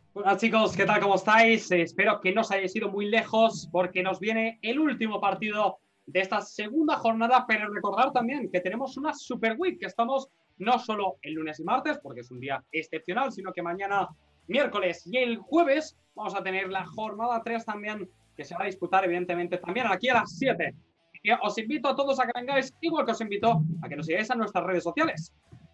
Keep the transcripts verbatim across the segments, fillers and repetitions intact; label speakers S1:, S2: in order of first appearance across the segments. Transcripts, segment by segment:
S1: Hola chicos, ¿qué tal? ¿Cómo estáis? Eh, espero que no os hayáis ido muy lejos porque nos viene el último partido de esta segunda jornada, pero recordar también que tenemos una Super Week, que estamos no solo el lunes y martes, porque es un día excepcional, sino que mañana, miércoles y el jueves vamos a tener la jornada tres también, que se va a disputar evidentemente también aquí a las siete. Y os invito a todos a que vengáis, igual que os invito a que nos sigáis a nuestras redes sociales.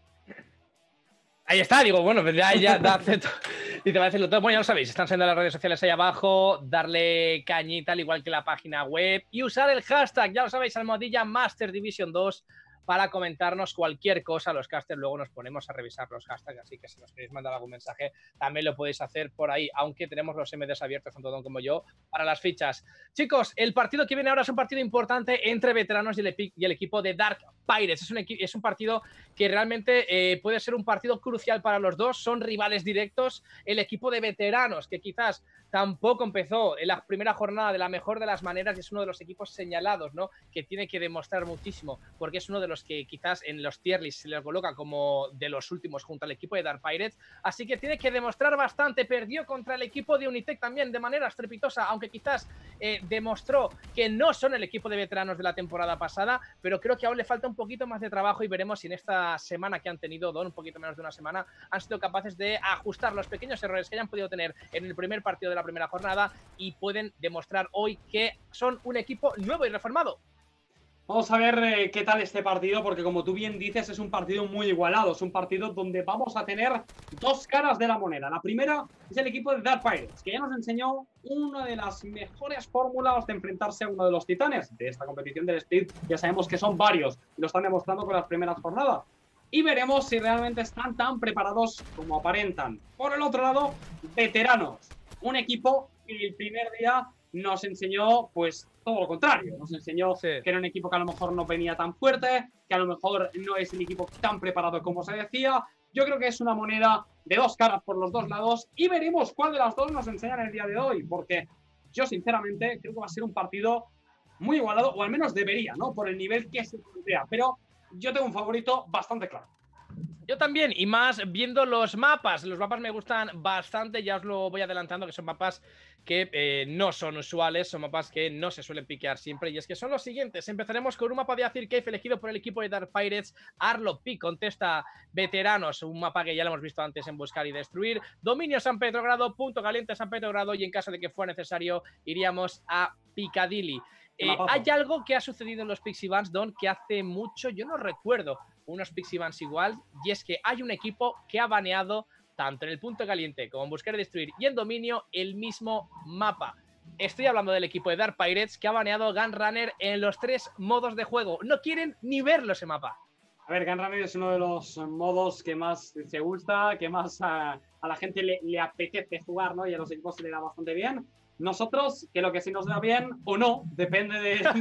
S2: Ahí está, digo, bueno, pues ya, ya da acepto. Y te va a decirlo todo. Bueno, ya lo sabéis, están siendo las redes sociales ahí abajo, darle cañita, al igual que la página web, y usar el hashtag, ya lo sabéis, almohadilla Master Division dos para comentarnos cualquier cosa. Los casters luego nos ponemos a revisar los hashtags, así que si nos queréis mandar algún mensaje, también lo podéis hacer por ahí, aunque tenemos los M Ds abiertos, tanto Don como yo, para las fichas. Chicos, el partido que viene ahora es un partido importante entre veteranos y el, y el equipo de Dark Pirates. Es un, es un partido que realmente eh, puede ser un partido crucial para los dos. Son rivales directos. El equipo de veteranos, que quizás tampoco empezó en la primera jornada de la mejor de las maneras, y es uno de los equipos señalados, ¿no? Que tiene que demostrar muchísimo, porque es uno de los que quizás en los tier lists se le coloca como de los últimos junto al equipo de Dark Pirates, así que tiene que demostrar bastante. Perdió contra el equipo de Unitec también de manera estrepitosa, aunque quizás eh, demostró que no son el equipo de veteranos de la temporada pasada, pero creo que aún le falta un poquito más de trabajo, y veremos si en esta semana que han tenido, Don, un poquito menos de una semana, han sido capaces de ajustar los pequeños errores que hayan podido tener en el primer partido de la primera jornada y pueden demostrar hoy que son un equipo nuevo y reformado.
S1: Vamos a ver eh, qué tal este partido, porque como tú bien dices, es un partido muy igualado. Es un partido donde vamos a tener dos caras de la moneda. La primera es el equipo de Dark Pirates, que ya nos enseñó una de las mejores fórmulas de enfrentarse a uno de los titanes de esta competición del Split. Ya sabemos que son varios y lo están demostrando con las primeras jornadas. Y veremos si realmente están tan preparados como aparentan. Por el otro lado, veteranos. Un equipo que el primer día nos enseñó pues todo lo contrario. Nos enseñó sí. que era un equipo que a lo mejor no venía tan fuerte, que a lo mejor no es el equipo tan preparado como se decía. Yo creo que es una moneda de dos caras por los dos lados, y veremos cuál de las dos nos enseñan el día de hoy, porque yo sinceramente creo que va a ser un partido muy igualado, o al menos debería, ¿no? Por el nivel que se plantea, pero yo tengo un favorito bastante claro.
S2: Yo también, y más viendo los mapas. Los mapas me gustan bastante, ya os lo voy adelantando, que son mapas que eh, no son usuales, son mapas que no se suelen piquear siempre, y es que son los siguientes. Empezaremos con un mapa de Azir Cave elegido por el equipo de Dark Pirates. Arlo Pick contesta veteranos, un mapa que ya lo hemos visto antes en Buscar y Destruir. Dominio San Petrogrado, Punto Caliente San Petrogrado, y en caso de que fuera necesario iríamos a Piccadilly. Eh, hay algo que ha sucedido en los Pixie Vans, Don, que hace mucho yo no recuerdo unos Pixie Vans igual, y es que hay un equipo que ha baneado tanto en el Punto Caliente como en Buscar y Destruir y en Dominio el mismo mapa. Estoy hablando del equipo de Dark Pirates, que ha baneado Gunrunner en los tres modos de juego. No quieren ni verlo ese mapa.
S1: A ver, Gunrunner es uno de los modos que más se gusta, que más a, a la gente le, le apetece jugar, ¿no? Y a los equipos se le da bastante bien. Nosotros, que lo que sí nos da bien o no, depende de, de,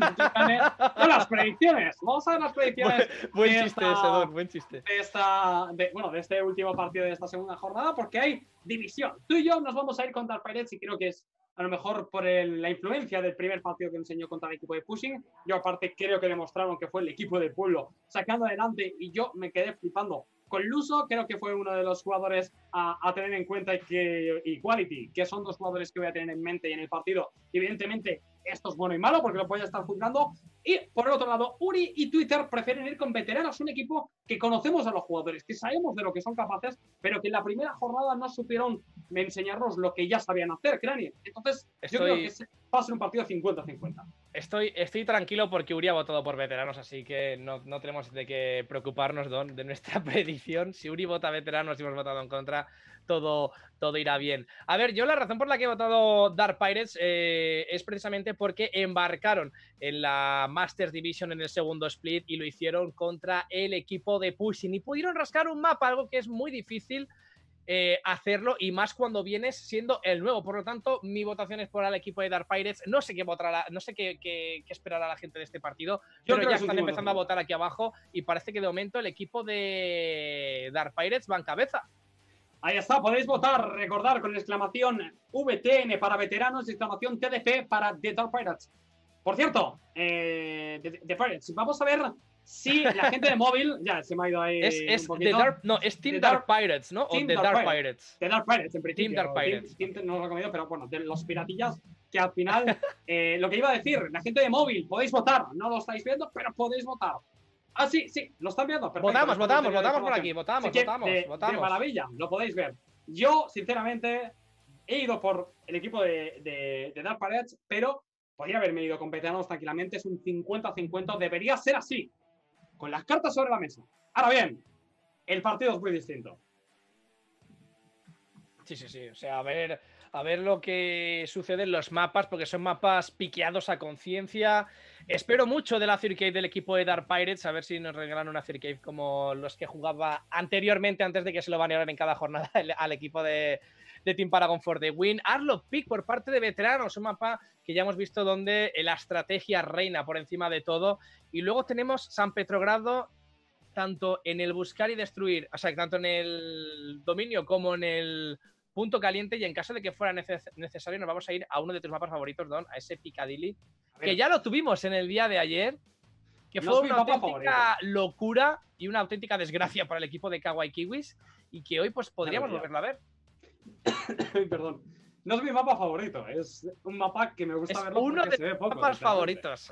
S1: de las predicciones. Vamos a ver las predicciones.
S2: Buen, buen chiste ese, Don, buen chiste.
S1: De esta, de, bueno, de este último partido de esta segunda jornada, porque hay división. Tú y yo nos vamos a ir contra el Pirates, y creo que es a lo mejor por el, la influencia del primer partido que enseñó contra el equipo de Pushing. Yo aparte creo que demostraron que fue el equipo de pueblo sacando adelante, y yo me quedé flipando con Luso. Creo que fue uno de los jugadores a, a tener en cuenta, y, que, y Quality, que son dos jugadores que voy a tener en mente y en el partido. Evidentemente esto es bueno y malo porque lo voy a estar juzgando. Y por el otro lado, Uri y Twitter prefieren ir con veteranos, un equipo que conocemos a los jugadores, que sabemos de lo que son capaces, pero que en la primera jornada no supieron enseñarnos lo que ya sabían hacer, Crani. Entonces, Estoy... yo creo que va a ser un partido cincuenta cincuenta.
S2: Estoy, estoy tranquilo porque Uri ha votado por veteranos, así que no, no tenemos de qué preocuparnos, Don, de nuestra predicción. Si Uri vota veteranos y hemos votado en contra, todo, todo irá bien. A ver, yo la razón por la que he votado Dark Pirates eh, es precisamente porque embarcaron en la Masters Division en el segundo split y lo hicieron contra el equipo de Pushing, y pudieron rascar un mapa, algo que es muy difícil Eh, hacerlo, y más cuando vienes siendo el nuevo. Por lo tanto, mi votación es por el equipo de Dark Pirates. No sé qué votará, no sé qué, qué, qué esperará la gente de este partido. Yo pero ya están empezando a votar aquí abajo, y parece que de momento el equipo de Dark Pirates va en cabeza.
S1: Ahí está, podéis votar, recordar, con exclamación V T N para veteranos, exclamación T D P para The Dark Pirates. Por cierto, eh, The, The Pirates, vamos a ver Sí, la gente de móvil, ya se me ha ido ahí.
S2: Es, es
S1: un poquito.
S2: The Dark, no, es Team Dark, Dark Pirates, ¿no?
S1: Team
S2: o The Dark, Dark Pirates. Pirates.
S1: The Dark Pirates, en principio.
S2: Team Dark Pirates.
S1: Team, Team, no lo he comido, pero bueno, de los piratillas que al final, eh, lo que iba a decir, la gente de móvil, podéis votar. No lo estáis viendo, pero podéis votar. Ah, sí, sí, lo están viendo. Perfecto.
S2: Votamos, votamos, votamos por aquí, votamos,
S1: Así que,
S2: votamos,
S1: de,
S2: votamos.
S1: De maravilla, lo podéis ver. Yo, sinceramente, he ido por el equipo de, de, de Dark Pirates, pero podría haberme ido con veteranos tranquilamente. Es un cincuenta cincuenta, debería ser así, con las cartas sobre la mesa. Ahora bien, el partido es muy distinto.
S2: Sí, sí, sí. O sea, a ver, a ver lo que sucede en los mapas, porque son mapas piqueados a conciencia. Espero mucho de la Circade del equipo de Dark Pirates, a ver si nos regalan una Circade como los que jugaba anteriormente, antes de que se lo banearan en cada jornada al equipo de, de Team Paragon for the Win. Arlo Pick por parte de veteranos, un mapa que ya hemos visto donde la estrategia reina por encima de todo. Y luego tenemos San Petrogrado, tanto en el buscar y destruir, o sea, tanto en el dominio como en el punto caliente, y en caso de que fuera neces necesario nos vamos a ir a uno de tus mapas favoritos, Don, a ese Piccadilly, que ya lo tuvimos en el día de ayer, que fue no una auténtica locura y una auténtica desgracia para el equipo de Kawaii Kiwis, y que hoy pues podríamos claro, volverlo a ver.
S1: Perdón. No es mi mapa favorito, es un mapa que me gusta
S2: es
S1: verlo
S2: uno de
S1: se ve poco,
S2: mapas favoritos.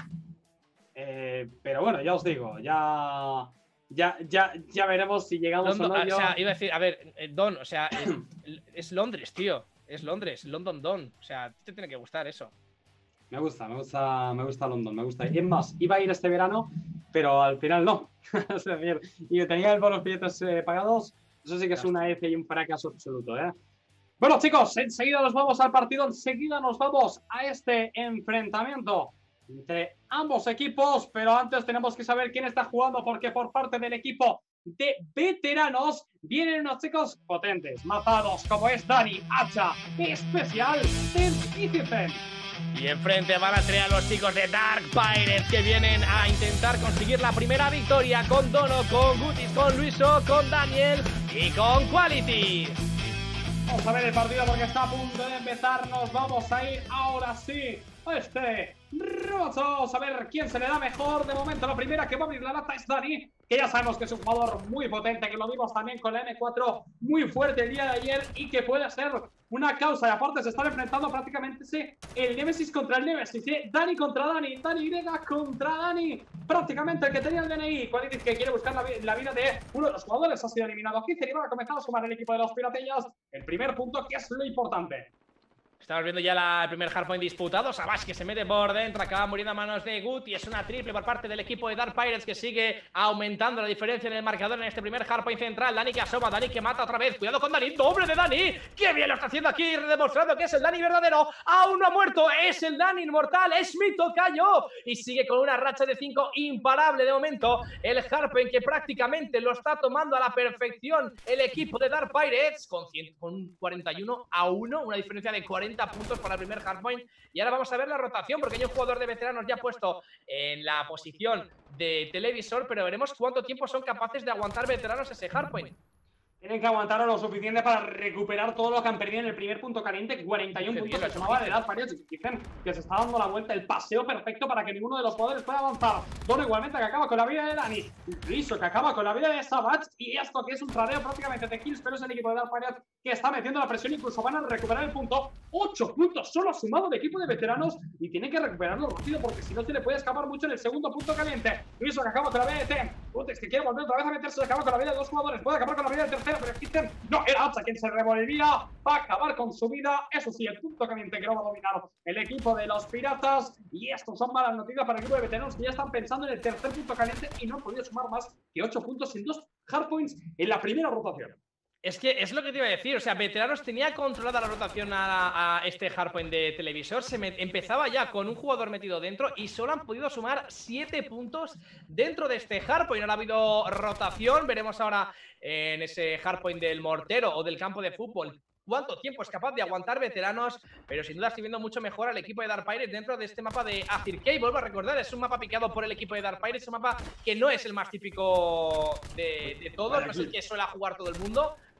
S1: Eh, pero bueno, ya os digo, ya... Ya, ya, ya veremos si llegamos
S2: London,
S1: o no. Yo...
S2: O sea, iba a decir, a ver, Don, o sea, es, es Londres, tío. Es Londres, London Don. O sea, te tiene que gustar eso.
S1: Me gusta, me gusta, me gusta London, me gusta. Y es más, iba a ir este verano, pero al final no. Es decir, y tenía el los billetes eh, pagados. Eso sí que es una F y un fracaso absoluto, ¿eh? Bueno, chicos, enseguida nos vamos al partido, enseguida nos vamos a este enfrentamiento entre ambos equipos, pero antes tenemos que saber quién está jugando, porque por parte del equipo de veteranos vienen unos chicos potentes, mazados, como es Dani, Hacha, especial del Citizen.
S2: Y enfrente van a tener a los chicos de Dark Pirates, que vienen a intentar conseguir la primera victoria con Dono, con Gutis, con Luiso, con Daniel y con Quality.
S1: Vamos a ver el partido porque está a punto de empezar. Nos vamos a ir ahora sí a este roto. Vamos a ver quién se le da mejor. De momento la primera que va a abrir la lata es Dani, que ya sabemos que es un jugador muy potente, que lo vimos también con la M cuatro muy fuerte el día de ayer y que puede ser una causa. Y aparte se están enfrentando prácticamente sí, el Nemesis contra el Nemesis, ¿sí? Dani contra Dani, Dani Y contra Dani, prácticamente el que tenía el D N I. Quality, que quiere buscar la, la vida de uno de los jugadores, ha sido eliminado. quince y va a comenzar a sumar el equipo de los Piratillas el primer punto, que es lo importante.
S2: Estamos viendo ya la, el primer hardpoint disputado. Savage que se mete por dentro, acaba muriendo a manos de Guti. Es una triple por parte del equipo de Dark Pirates, que sigue aumentando la diferencia en el marcador en este primer hardpoint central. Dani que asoma, Dani que mata otra vez. Cuidado con Dani, doble de Dani. ¡Qué bien lo está haciendo aquí! Demostrando que es el Dani verdadero. Aún no ha muerto, es el Dani inmortal, es mi tocayo. Y sigue con una racha de cinco imparable de momento. El hardpoint que prácticamente lo está tomando a la perfección el equipo de Dark Pirates con, cien, con cuarenta y uno a uno, una diferencia de cuarenta puntos para el primer hardpoint. Y ahora vamos a ver la rotación, porque hay un jugador de veteranos ya puesto en la posición de televisor, pero veremos cuánto tiempo son capaces de aguantar veteranos ese hardpoint.
S1: Tienen que aguantar lo suficiente para recuperar todo lo que han perdido en el primer punto caliente. cuarenta y uno puntos que sumaba de Dark Pirates. Dicen que se está dando la vuelta, el paseo perfecto para que ninguno de los jugadores pueda avanzar. Dono igualmente que acaba con la vida de Dani. Riso que acaba con la vida de Savage. Y esto que es un tradeo prácticamente de kills, pero es el equipo de Dark Pirates que está metiendo la presión. Incluso van a recuperar el punto. ocho puntos solo sumado de equipo de veteranos. Y tienen que recuperarlo rápido, porque si no se le puede escapar mucho en el segundo punto caliente. Riso que acaba con la vida de Ten. Putex que quiere volver otra vez a meterse. Se acaba con la vida de dos jugadores. Puede acabar con la vida del tercero, pero existen. No, era Hacha quien se revolvía. Va a acabar con su vida. Eso sí, el punto caliente que lo va a dominar el equipo de los piratas. Y estos son malas noticias para el equipo de veteranos, que ya están pensando en el tercer punto caliente y no han podido sumar más que ocho puntos en dos hardpoints en la primera rotación.
S2: Es que es lo que te iba a decir, o sea, veteranos tenía controlada la rotación a, a este hardpoint de televisor. Se me, empezaba ya con un jugador metido dentro y solo han podido sumar siete puntos dentro de este hardpoint. Ahora ha habido rotación, veremos ahora en ese hardpoint del mortero o del campo de fútbol cuánto tiempo es capaz de aguantar veteranos, pero sin duda estoy viendo mucho mejor al equipo de Dark Pirates dentro de este mapa de Azirkey. Vuelvo a recordar, es un mapa picado por el equipo de Dark Pirates, un mapa que no es el más típico de, de todos, no es el que suele jugar todo el mundo,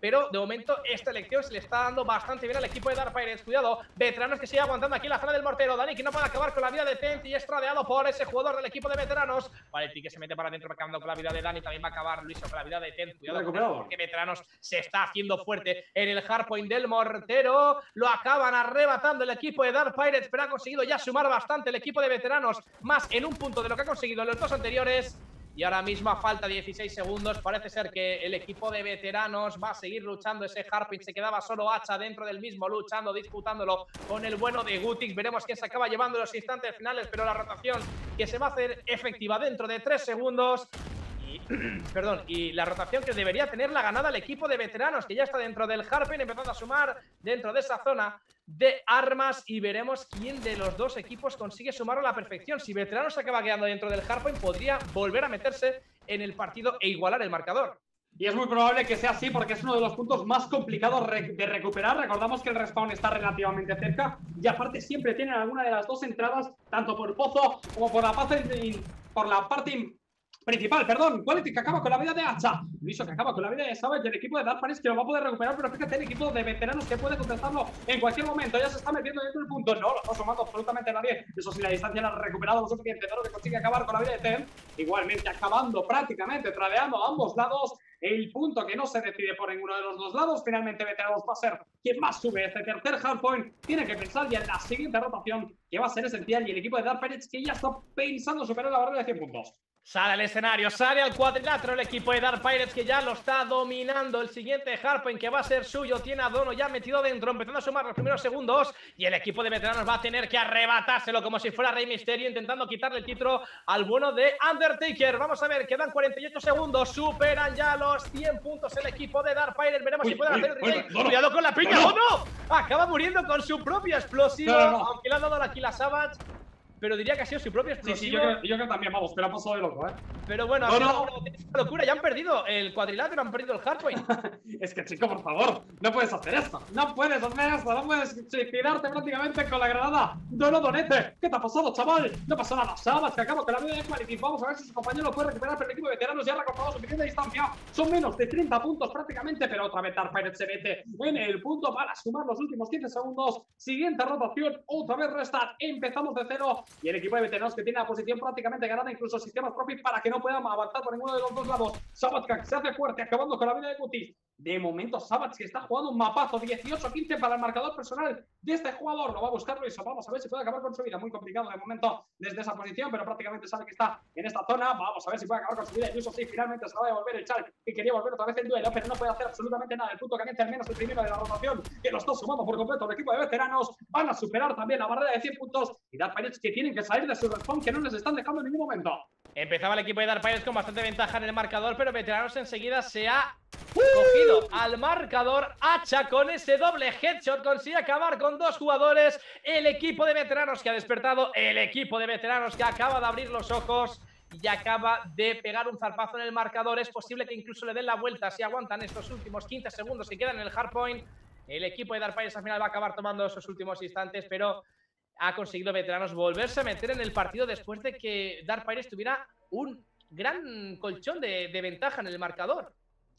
S2: pero de momento esta elección se le está dando bastante bien al equipo de Dark Pirates. Cuidado, veteranos que sigue aguantando aquí en la zona del mortero. Dani que no puede acabar con la vida de Tent y es tradeado por ese jugador del equipo de veteranos. Vale, el pique se mete para adentro, acabando con la vida de Dani. También va a acabar Luis con la vida de Tent. Cuidado con esto, porque veteranos se está haciendo fuerte en el hardpoint del mortero. Lo acaban arrebatando el equipo de Dark Pirates, pero ha conseguido ya sumar bastante el equipo de veteranos, más en un punto de lo que ha conseguido en los dos anteriores. Y ahora mismo, a falta de dieciséis segundos, parece ser que el equipo de veteranos va a seguir luchando ese hardpoint. Se quedaba solo Hacha dentro del mismo, luchando, disputándolo con el bueno de Gutix. Veremos quién se acaba llevando en los instantes finales, pero la rotación que se va a hacer efectiva dentro de tres segundos. Y, perdón, y la rotación que debería tener la ganada el equipo de veteranos, que ya está dentro del hardpoint, empezando a sumar dentro de esa zona de armas, y veremos quién de los dos equipos consigue sumarlo a la perfección. Si veteranos se acaba quedando dentro del hardpoint, podría volver a meterse en el partido e igualar el marcador.
S1: Y es muy probable que sea así, porque es uno de los puntos más complicados de recuperar. Recordamos que el respawn está relativamente cerca y aparte siempre tienen alguna de las dos entradas, tanto por pozo como por la parte, por la parte principal, perdón. Quality que acaba con la vida de Hacha, Luiso que acaba con la vida de Savage, del equipo de Dark Pirates que lo va a poder recuperar, pero fíjate el equipo de veteranos que puede contestarlo en cualquier momento. Ya se está metiendo dentro del punto, no lo está sumando absolutamente nadie. Eso sí, la distancia la ha recuperado lo suficiente, pero que consigue acabar con la vida de Ten, igualmente acabando prácticamente, tradeando a ambos lados. El punto que no se decide por ninguno de los dos lados. Finalmente veteranos va a ser quien más sube este tercer hardpoint. Tiene que pensar ya en la siguiente rotación, que va a ser esencial, y el equipo de Dark Pirates que ya está pensando superar la barrera de cien puntos.
S2: Sale al escenario, sale al cuadrilátero el equipo de Dark Pirates, que ya lo está dominando. El siguiente hardpoint que va a ser suyo tiene a Dono ya metido dentro, empezando a sumar los primeros segundos, y el equipo de veteranos va a tener que arrebatárselo como si fuera Rey Mysterio, intentando quitarle el título al bueno de Undertaker. Vamos a ver, quedan cuarenta y ocho segundos, superan ya los cien puntos el equipo de Dark Pirates. Veremos uy, si pueden uy, hacer el uy, uy, cuidado con la piña. ¡Oh, no! Acaba muriendo con su propio explosivo, no, no, no. aunque le ha dado la kill a Savage. Pero diría que ha sido su propio explosivo. Sí, sí,
S1: yo creo, yo creo también, vamos, pero ha pasado de loco, ¿eh?
S2: Pero bueno,
S1: no,
S2: ha sido
S1: no.
S2: una locura. Ya han perdido el cuadrilátero, han perdido el hardpoint.
S1: Es que, chico, por favor, no puedes hacer esto. No puedes hacer esto, no puedes suicidarte prácticamente con la granada. No, no, Donete. ¿Qué te ha pasado, chaval? No pasa nada, Sabas, que acaba con la vida de Quality. Vamos a ver si su compañero lo puede recuperar, pero el equipo de veteranos ya ha recortado suficiente distancia. Son menos de treinta puntos prácticamente, pero otra vez Dark Pirates se mete en el punto para sumar los últimos quince segundos. Siguiente rotación, otra vez restart. Empezamos de cero y el equipo de veteranos que tiene la posición prácticamente ganada, incluso sistemas propios para que no puedan avanzar por ninguno de los dos lados. Sabatka se hace fuerte, acabando con la vida de Gutis. De momento, Savage que está jugando un mapazo, dieciocho a quince para el marcador personal de este jugador. Lo va a buscar Luis, vamos a ver si puede acabar con su vida. Muy complicado de momento desde esa posición, pero prácticamente sabe que está en esta zona. Vamos a ver si puede acabar con su vida. Incluso sí, finalmente se va a devolver el Chal, que quería volver otra vez en duelo, pero no puede hacer absolutamente nada. El punto caliente, al menos el primero de la rotación, que lo está sumando por completo el equipo de veteranos. Van a superar también la barrera de cien puntos y Dark Pirates que tienen que salir de su respawn, que no les están dejando en ningún momento.
S2: Empezaba el equipo de Dark Pirates con bastante ventaja en el marcador, pero veteranos enseguida se ha cogido al marcador. Hacha con ese doble headshot consigue acabar con dos jugadores. El equipo de veteranos que ha despertado, el equipo de veteranos que acaba de abrir los ojos y acaba de pegar un zarpazo en el marcador. Es posible que incluso le den la vuelta si aguantan estos últimos quince segundos que quedan en el hardpoint. El equipo de Dark Pirates al final va a acabar tomando esos últimos instantes, pero ha conseguido veteranos volverse a meter en el partido después de que Dark Pirates tuviera un gran colchón de, de ventaja en el marcador.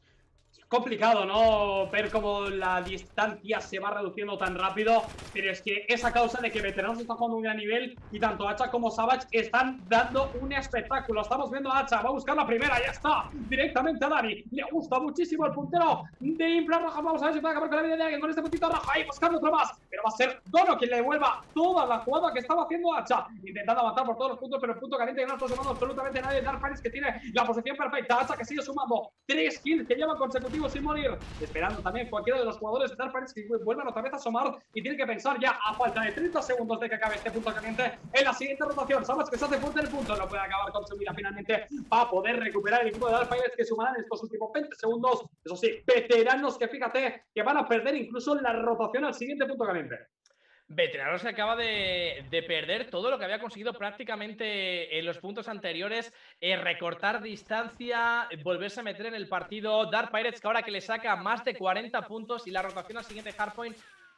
S1: Complicado, ¿no? Ver cómo la distancia se va reduciendo tan rápido, pero es que es a causa de que veteranos están jugando un gran nivel y tanto Hacha como Savage están dando un espectáculo. Estamos viendo a Hacha, va a buscar la primera, ya está, directamente a Dani. Le gusta muchísimo el puntero de Impla Roja. Vamos a ver si puede acabar con la vida de alguien con este puntito rojo. Ahí buscando otro más, pero va a ser Dono quien le devuelva toda la jugada que estaba haciendo Hacha, intentando avanzar por todos los puntos, pero el punto caliente que no está sumando absolutamente nadie. Dark Pirates que tiene la posición perfecta. Hacha que sigue sumando tres kills que llevan consecutivos sin morir, esperando también cualquiera de los jugadores de Dark Pirates que vuelvan otra vez a asomar y tienen que pensar ya a falta de treinta segundos de que acabe este punto caliente en la siguiente rotación. Savage que se hace fuerte en el punto, no puede acabar con su vida finalmente para poder recuperar el equipo de Dark Pirates que sumarán estos últimos veinte segundos. Eso sí, veteranos que fíjate que van a perder incluso la rotación al siguiente punto caliente.
S2: Veteranos que acaba de, de perder todo lo que había conseguido prácticamente en los puntos anteriores, eh, recortar distancia, volverse a meter en el partido. Dark Pirates que ahora que le saca más de cuarenta puntos y la rotación al siguiente hardpoint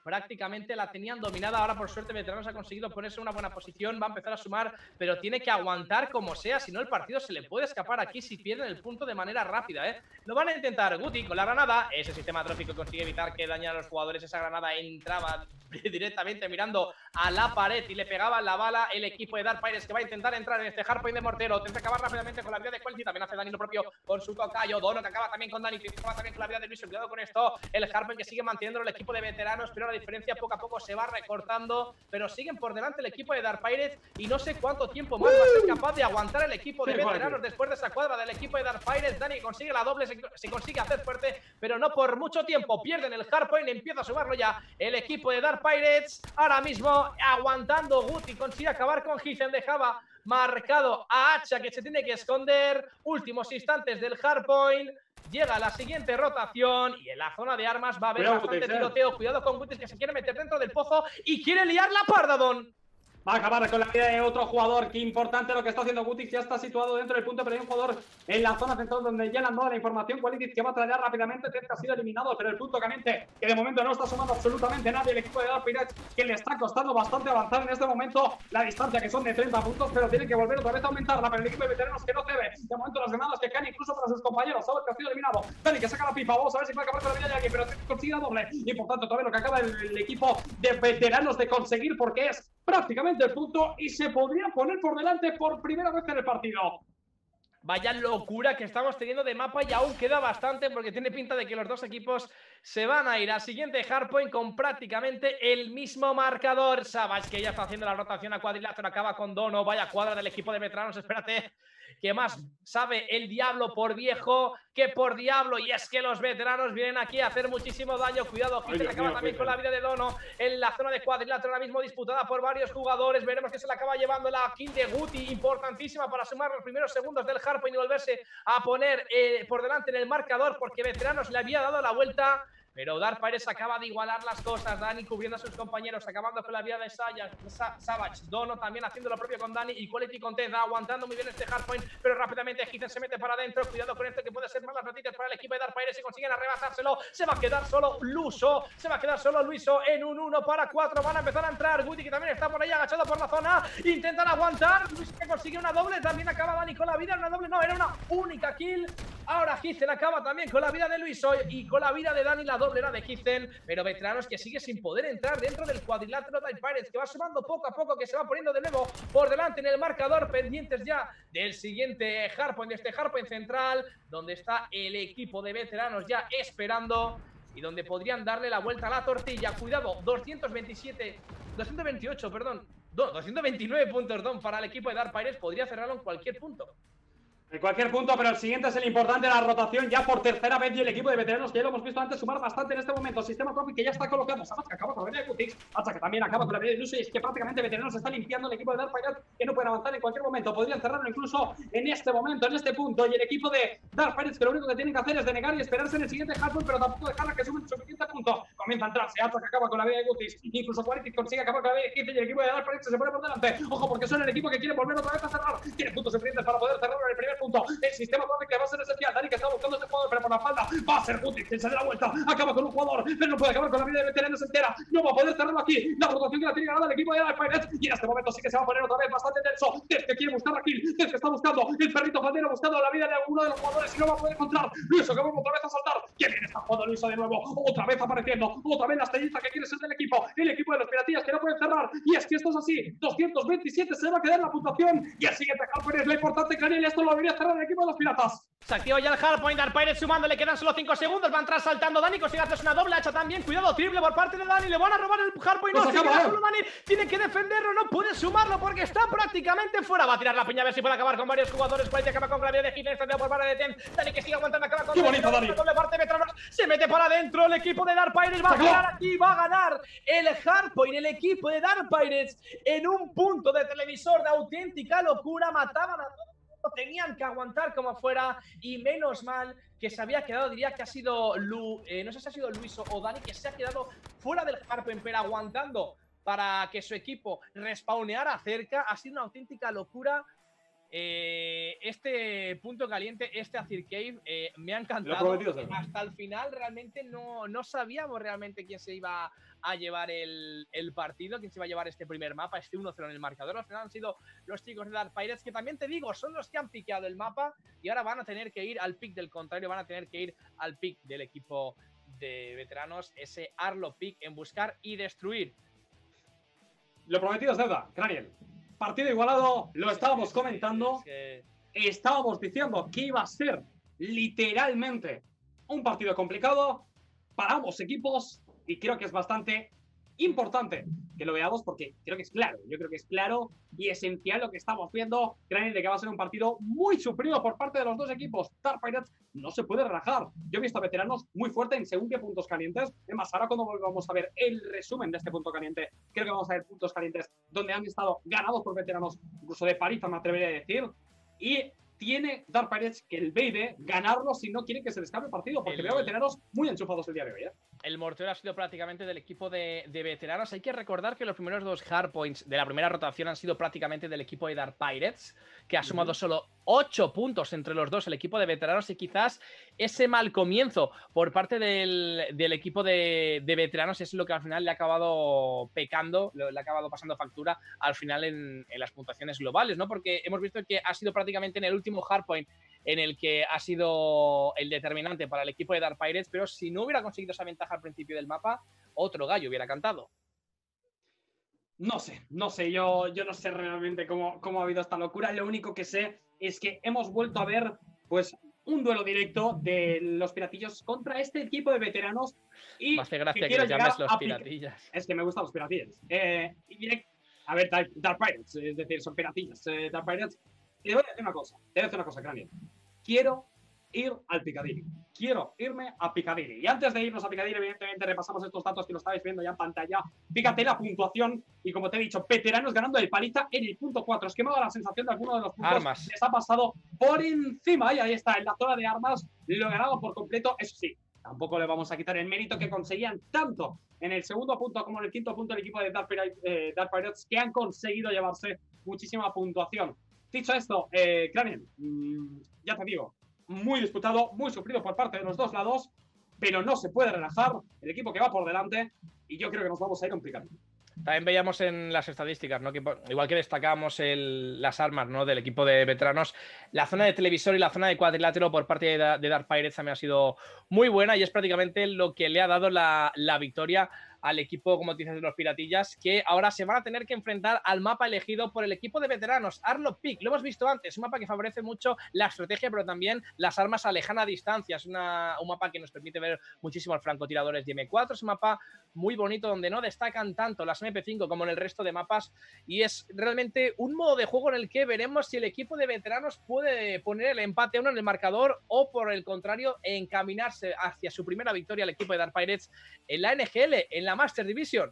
S2: prácticamente la tenían dominada. Ahora, por suerte, Veteranos ha conseguido ponerse en una buena posición, va a empezar a sumar, pero tiene que aguantar como sea, si no el partido se le puede escapar aquí si pierden el punto de manera rápida, ¿eh? Lo van a intentar. Guti con la granada, ese sistema trófico consigue evitar que dañen a los jugadores. Esa granada entraba directamente mirando a la pared y le pegaba la bala el equipo de Dark Pirates, que va a intentar entrar en este hardpoint de mortero. Tiene que acabar rápidamente con la vida de Quality, también hace Dani lo propio con su tocayo. Dono que acaba también con Dani, que acaba también con la vida de Luis. Cuidado con esto, el hardpoint que sigue manteniendo el equipo de Veteranos, pero la diferencia poco a poco se va recortando, pero siguen por delante el equipo de Dark Pirates y no sé cuánto tiempo más va a ser capaz de aguantar el equipo de Veteranos después de esa cuadra del equipo de Dark Pirates. Dani consigue la doble, se, se consigue hacer fuerte, pero no por mucho tiempo. Pierden el hardpoint, empieza a sumarlo ya el equipo de Dark Pirates. Ahora mismo aguantando Guti, consigue acabar con Hithen, dejaba marcado a Hacha, que se tiene que esconder. Últimos instantes del hardpoint. Llega la siguiente rotación y en la zona de armas va a haber bastante tiroteo. Cuidado con Gutis, que se quiere meter dentro del pozo y quiere liar la parda, Don.
S1: Va a acabar con la vida de otro jugador. Qué importante lo que está haciendo Gutix. Ya está situado dentro del punto, pero hay un jugador en la zona central donde ya le han dado la información. Quality que va a traer rápidamente. Tez ha sido eliminado, pero el punto caliente que de momento no está sumando absolutamente nadie. El equipo de Dark Pirates, que le está costando bastante avanzar en este momento. La distancia que son de treinta puntos, pero tiene que volver otra vez a aumentarla. Pero el equipo de Veteranos que no cede. De momento las granadas que caen incluso para sus compañeros. Sabe que ha sido eliminado. Dani que saca la pipa. Vamos a ver si puede acabar con la vida de alguien, pero consigue la doble. Y por tanto, todavía lo que acaba el, el equipo de Veteranos de conseguir, porque es prácticamente el punto y se podría poner por delante por primera vez en el partido.
S2: Vaya locura que estamos teniendo de mapa y aún queda bastante porque tiene pinta de que los dos equipos se van a ir al siguiente hardpoint con prácticamente el mismo marcador. Savage, que ya está haciendo la rotación a cuadrilátero, acaba con Dono. Vaya cuadra del equipo de Veteranos, espérate, que más sabe el diablo por viejo que por diablo, y es que los veteranos vienen aquí a hacer muchísimo daño. Cuidado, que se le acaba mío, también con la vida de Dono en la zona de cuadrilátero, ahora mismo disputada por varios jugadores. Veremos que se le acaba llevando la kill de Guti, importantísima para sumar los primeros segundos del hardpoint y volverse a poner eh, por delante en el marcador, porque Veteranos le había dado la vuelta. Pero Dark Pirates acaba de igualar las cosas. Dani cubriendo a sus compañeros, acabando con la vida de Savage. Dono también haciendo lo propio con Dani. Y Quality con Tez, aguantando muy bien este hardpoint. Pero rápidamente Hithen se mete para adentro. Cuidado con esto, que puede ser malas noticias para el equipo de Dark Pirates. Si consiguen arrebatárselo, se va a quedar solo Luso. Se va a quedar solo Luiso en un uno para cuatro. Van a empezar a entrar. Guti, que también está por ahí agachado por la zona. Intentan aguantar. Luiso que consigue una doble. También acaba Dani con la vida. Una doble, no, era una única kill. Ahora Hithen acaba también con la vida de Luiso y con la vida de Dani. La doble era de Hithen, pero Veteranos que sigue sin poder entrar dentro del cuadrilátero de Pirates, que va sumando poco a poco, que se va poniendo de nuevo por delante en el marcador, pendientes ya del siguiente hardpoint, de este hardpoint central, donde está el equipo de Veteranos ya esperando y donde podrían darle la vuelta a la tortilla. Cuidado, doscientos veintisiete, doscientos veintiocho, perdón, doscientos veintinueve puntos, don, para el equipo de Dark Pirates. Podría cerrarlo en cualquier punto.
S1: En cualquier punto, pero el siguiente es el importante, la rotación ya por tercera vez, y el equipo de Veteranos, que ya lo hemos visto antes, sumar bastante en este momento. Sistema Trophy que ya está colocando. Savage que acaba con la vida de Gutix, hasta que también acaba con la vida de Luso, y es que prácticamente Veteranos está limpiando el equipo de Dark Pirates, que no pueden avanzar en cualquier momento. Podrían cerrarlo incluso en este momento, en este punto, y el equipo de Dark Pirates, que lo único que tienen que hacer es denegar y esperarse en el siguiente hardpoint, pero tampoco dejarla que sume el suficiente punto. Comienza a entrarse, hasta que acaba con la vida de Gutix, incluso Quality consigue acabar con la vida de Hithen, y el equipo de Dark Pirates se pone por delante. Ojo, porque son el equipo que quiere volver otra vez a cerrar. Tiene puntos suficientes para poder cerrar en el primer punto. El sistema que va a ser esencial. Dani que está buscando a este jugador, pero por la falda va a ser Guti, quien se da la vuelta, acaba con un jugador, pero no puede acabar con la vida de Veteranos entera. No va a poder cerrarlo aquí. La rotación que la tiene ganada el equipo de Dark Pirates, y en este momento sí que se va a poner otra vez bastante tenso. Tez que quiere buscar aquí, Tez que está buscando el perrito faldero, buscando la vida de uno de los jugadores y no va a poder encontrar. Luiso que vuelve otra vez a saltar. ¿Quién viene? Está jugando Luiso de nuevo, otra vez apareciendo, otra vez la estrellita que quiere ser del equipo, el equipo de los piratillas que no pueden cerrar. Y es que esto es así, doscientos veintisiete se va a quedar la puntuación, y el siguiente hardpoint es lo importante, Cariel, y esto lo debería cerrar el equipo de los piratas.
S2: Se activa ya el hardpoint, Dark Pirates sumando, le quedan solo cinco segundos, va a entrar saltando Dani, consigue hacerse una doble hacha también, cuidado, triple por parte de Dani, le van a robar el hardpoint, no, no se queda solo Dani, tiene que defenderlo, no puede sumarlo porque está prácticamente fuera, va a tirar la peña a ver si puede acabar con varios jugadores. Quality acaba con gravedad de Hithen, está por parte de Ten, Dani que sigue aguantando, acaba con
S1: qué bonito Dani,
S2: doble parte de Veteranos, se mete para adentro, el equipo de Dark Pirates va a ganar aquí, va a ganar el hardpoint, el equipo de Dark Pirates en un punto de televisor de auténtica locura, mataban a todos. Tenían que aguantar como fuera, y menos mal que se había quedado, diría que ha sido Lu, eh, no sé si ha sido Luis o Dani, que se ha quedado fuera del hardpoint, pero aguantando para que su equipo respawneara cerca. Ha sido una auténtica locura. Eh, este punto caliente, este Azir Cave, eh, me ha encantado.
S1: prometido, ¿sabes?
S2: Hasta el final realmente no, no sabíamos realmente quién se iba a llevar el, el partido, quién se iba a llevar este primer mapa, este uno cero en el marcador. Al final han sido los chicos de Dark Pirates, que también te digo, son los que han piqueado el mapa y ahora van a tener que ir al pick del contrario, van a tener que ir al pick del equipo de veteranos, ese Arlo pick en buscar y destruir.
S1: Lo prometido es deuda, Craniel. Partido igualado, lo estábamos comentando.
S2: Es que...
S1: Estábamos diciendo que iba a ser literalmente un partido complicado para ambos equipos y creo que es bastante importante que lo veamos porque creo que es claro, yo creo que es claro y esencial lo que estamos viendo, Craniel, de que va a ser un partido muy sufrido por parte de los dos equipos. Dark Pirates no se puede relajar. Yo he visto a veteranos muy fuertes en según qué puntos calientes. Es más, ahora cuando volvamos a ver el resumen de este punto caliente, creo que vamos a ver puntos calientes donde han estado ganados por veteranos, incluso de paliza me atrevería a decir, y tiene Dark Pirates que el B I D ganarlo si no quiere que se les escape el partido, porque el... veo veteranos muy enchufados el día de hoy, ¿eh?
S2: El mortero ha sido prácticamente del equipo de, de veteranos. Hay que recordar que los primeros dos hardpoints de la primera rotación han sido prácticamente del equipo de Dark Pirates, que ha sumado uh-huh. solo ocho puntos entre los dos, el equipo de veteranos, y quizás ese mal comienzo por parte del, del equipo de, de veteranos es lo que al final le ha acabado pecando, le ha acabado pasando factura al final en, en las puntuaciones globales, ¿no? Porque hemos visto que ha sido prácticamente en el último hardpoint en el que ha sido el determinante para el equipo de Dark Pirates, pero si no hubiera conseguido esa ventaja al principio del mapa, otro gallo hubiera cantado.
S1: No sé, no sé, yo, yo no sé realmente cómo, cómo ha habido esta locura. Lo único que sé es que hemos vuelto a ver, pues, un duelo directo de los piratillos contra este equipo de veteranos. Y
S2: me hace gracia que, que los llames los piratillas.
S1: Es que me gustan los piratillas. Eh, y a ver, Dark, Dark Pirates, es decir, son piratillas. Eh, Dark Pirates. Y te voy a decir una cosa, te voy a decir una cosa, Craniel. Quiero ir al Piccadilly. Quiero irme a Piccadilly. Y antes de irnos a Piccadilly, evidentemente, repasamos estos datos que lo estáis viendo ya en pantalla. Fíjate la puntuación. Y como te he dicho, veteranos ganando de paliza en el punto cuatro. Es que me ha dado la sensación de alguno de los puntos
S2: armas.
S1: Les ha pasado por encima. Y ahí está, en la zona de armas, lo ganado por completo. Eso sí, tampoco le vamos a quitar el mérito que conseguían tanto en el segundo punto como en el quinto punto el equipo de Dark Pirates, eh, Dark Pirates, que han conseguido llevarse muchísima puntuación. Dicho esto, eh, Craniel, mmm, ya te digo, muy disputado, muy sufrido por parte de los dos lados, pero no se puede relajar el equipo que va por delante y yo creo que nos vamos a ir a un Piccadilly.
S2: También veíamos en las estadísticas, ¿no? Que, igual que destacábamos el, las armas, ¿no? Del equipo de veteranos, la zona de televisor y la zona de cuadrilátero por parte de, de Dark Pirates también ha sido muy buena y es prácticamente lo que le ha dado la, la victoria al equipo, como dices, de los piratillas, que ahora se van a tener que enfrentar al mapa elegido por el equipo de veteranos, Arlo Peak. Lo hemos visto antes, un mapa que favorece mucho la estrategia, pero también las armas a lejana distancia. Es una, un mapa que nos permite ver muchísimo a los francotiradores de eme cuatro. Es un mapa muy bonito donde no destacan tanto las eme pe cinco como en el resto de mapas y es realmente un modo de juego en el que veremos si el equipo de veteranos puede poner el empate a uno en el marcador o, por el contrario, encaminarse hacia su primera victoria al equipo de Dark Pirates en la ene ge ele, en la Master Division.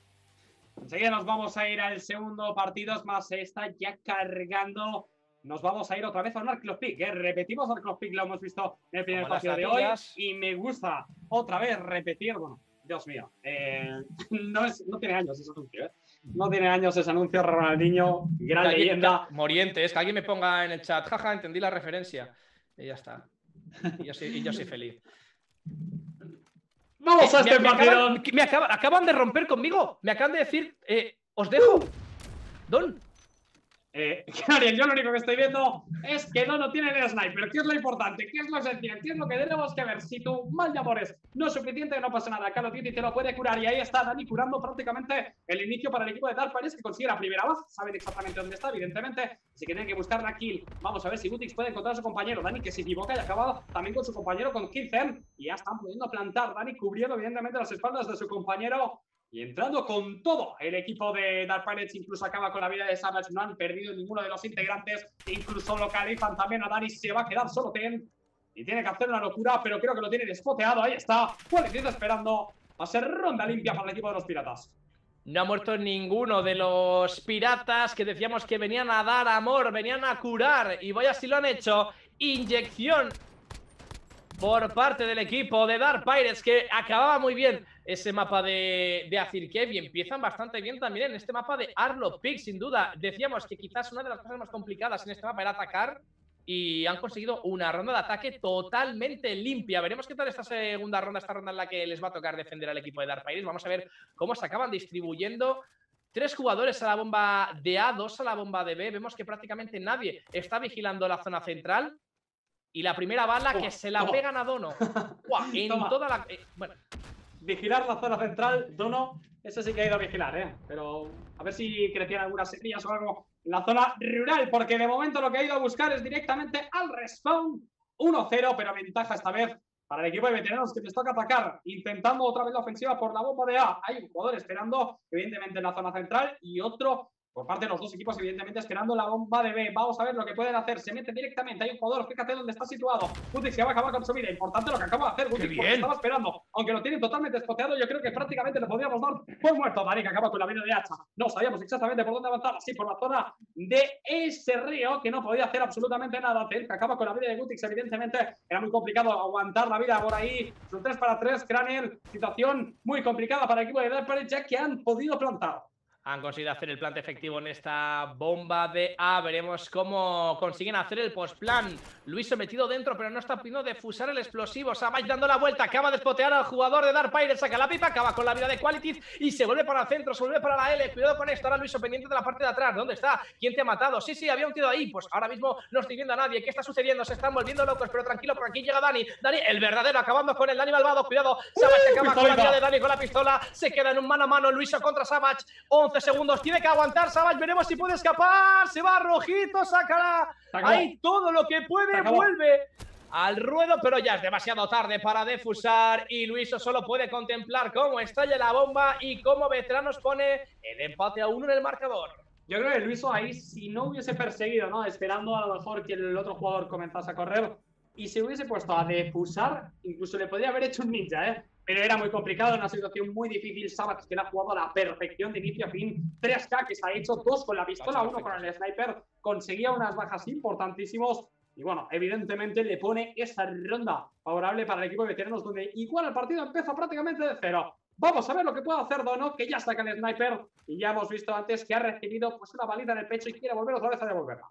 S1: Enseguida nos vamos a ir al segundo partido, es más, se está ya cargando. Nos vamos a ir otra vez a un Arclos Peak, ¿eh? Repetimos Arclos Peak, lo hemos visto en el primer
S2: Como
S1: partido de hoy y me gusta otra vez repetir, bueno, Dios mío, eh, no, es, no tiene años ese anuncio, ¿eh? No tiene años ese anuncio, Ronaldinho, gran
S2: alguien,
S1: leyenda.
S2: Moriente, es que alguien me ponga en el chat, jaja, entendí la referencia. Y ya está. Y yo soy, y yo soy feliz.
S1: Vamos a
S2: eh,
S1: este
S2: me,
S1: partido.
S2: Me, acaban, me acaba, acaban de romper conmigo. Me acaban de decir, eh, os dejo. Don.
S1: Eh, Ariel, yo lo único que estoy viendo es que no, no tiene el sniper. ¿Qué es lo importante? ¿Qué es lo esencial? ¿Qué es lo que tenemos que ver? Si tu mal de amores no es suficiente, no pasa nada. Call of Duty te lo puede curar. Y ahí está Dani curando prácticamente el inicio para el equipo de Dark Pirates, que consigue la primera baja. Saben exactamente dónde está, evidentemente. Así que tienen que buscar la kill. Vamos a ver si Gutix puede encontrar a su compañero. Dani, que se equivoca y acaba también con su compañero, con Kilzen. Y ya están pudiendo plantar. Dani cubriendo, evidentemente, las espaldas de su compañero. Y entrando con todo el equipo de Dark Pirates, incluso acaba con la vida de Savage. No han perdido ninguno de los integrantes. Incluso localizan también a Dani. Se va a quedar solo Ten. Y tiene que hacer una locura, pero creo que lo tienen espoteado. Ahí está. Policía esperando. Va a ser ronda limpia para el equipo de los piratas.
S2: No ha muerto ninguno de los piratas que decíamos que venían a dar amor, venían a curar. Y vaya si lo han hecho. Inyección por parte del equipo de Dark Pirates, que acababa muy bien ese mapa de, de Azirkev, y empiezan bastante bien también en este mapa de Arlo Pig, sin duda. Decíamos que quizás una de las cosas más complicadas en este mapa era atacar, y han conseguido una ronda de ataque totalmente limpia. Veremos qué tal esta segunda ronda, esta ronda en la que les va a tocar defender al equipo de Dark Pirates. Vamos a ver cómo se acaban distribuyendo. Tres jugadores a la bomba de A, dos a la bomba de B. Vemos que prácticamente nadie está vigilando la zona central. Y la primera bala
S1: toma,
S2: que se la
S1: toma.
S2: pegan a Dono. Buah, en
S1: Toma.
S2: toda la... Eh, bueno.
S1: Vigilar la zona central, Dono, ese sí que ha ido a vigilar, ¿eh? Pero a ver si crecían algunas semillas o algo en la zona rural, porque de momento lo que ha ido a buscar es directamente al respawn. uno cero, pero ventaja esta vez para el equipo de veteranos, que les toca atacar, intentando otra vez la ofensiva por la bomba de A. Hay un jugador esperando, evidentemente, en la zona central, y otro por parte de los dos equipos, evidentemente, esperando la bomba de B. Vamos a ver lo que pueden hacer. Se mete directamente. Hay un jugador, fíjate dónde está situado. Gutix se va a acabar con su vida. Importante lo que acaba de hacer Gutix, porque estaba esperando. Aunque lo tiene totalmente espoteado, yo creo que prácticamente le podríamos dar por muerto. Dani, que acaba con la vida de hacha. No sabíamos exactamente por dónde avanzar. Así, por la zona de ese río, que no podía hacer absolutamente nada. Tel, que acaba con la vida de Gutix, evidentemente. Era muy complicado aguantar la vida por ahí. Son tres para tres. Craniel, situación muy complicada para el equipo de Dark Pirates, ya que han podido plantar.
S2: Han conseguido hacer el plante efectivo en esta bomba de A. Veremos cómo consiguen hacer el postplan. Luis metido dentro, pero no está pudiendo defusar el explosivo. Savage dando la vuelta. Acaba de spotear al jugador de Dark Pirates. Saca la pipa, acaba con la vida de Qualities y se vuelve para el centro, se vuelve para la L. Cuidado con esto. Ahora Luis pendiente de la parte de atrás. ¿Dónde está? ¿Quién te ha matado? Sí, sí, había un tío ahí. Pues ahora mismo no estoy viendo a nadie. ¿Qué está sucediendo? Se están volviendo locos, pero tranquilo, por aquí llega Dani. Dani, el verdadero, acabando con el Dani malvado. Cuidado. Savage se acaba con la vida de Dani con la pistola. Se queda en un mano a mano Luis contra Savage. once segundos. Tiene que aguantar Savage, veremos si puede escapar. Se va rojito, sacará ahí todo lo que puede, vuelve al ruedo, pero ya es demasiado tarde para defusar y Luiso solo puede contemplar cómo estalla la bomba y cómo Veteranos pone el empate a uno en el marcador.
S1: Yo creo que Luiso ahí, si no hubiese perseguido, ¿no? Esperando a lo mejor que el otro jugador comenzase a correr y se hubiese puesto a defusar, incluso le podría haber hecho un ninja, ¿eh? Pero era muy complicado, una situación muy difícil. Savage, que le ha jugado a la perfección de inicio a fin. tres K que se ha hecho, dos con la pistola, uno con el sniper. Conseguía unas bajas importantísimos. Y bueno, evidentemente le pone esa ronda favorable para el equipo de veteranos, donde igual el partido empieza prácticamente de cero. Vamos a ver lo que puede hacer Dono, que ya saca el sniper. Y ya hemos visto antes que ha recibido pues una balita en el pecho y quiere volver otra vez a devolverla.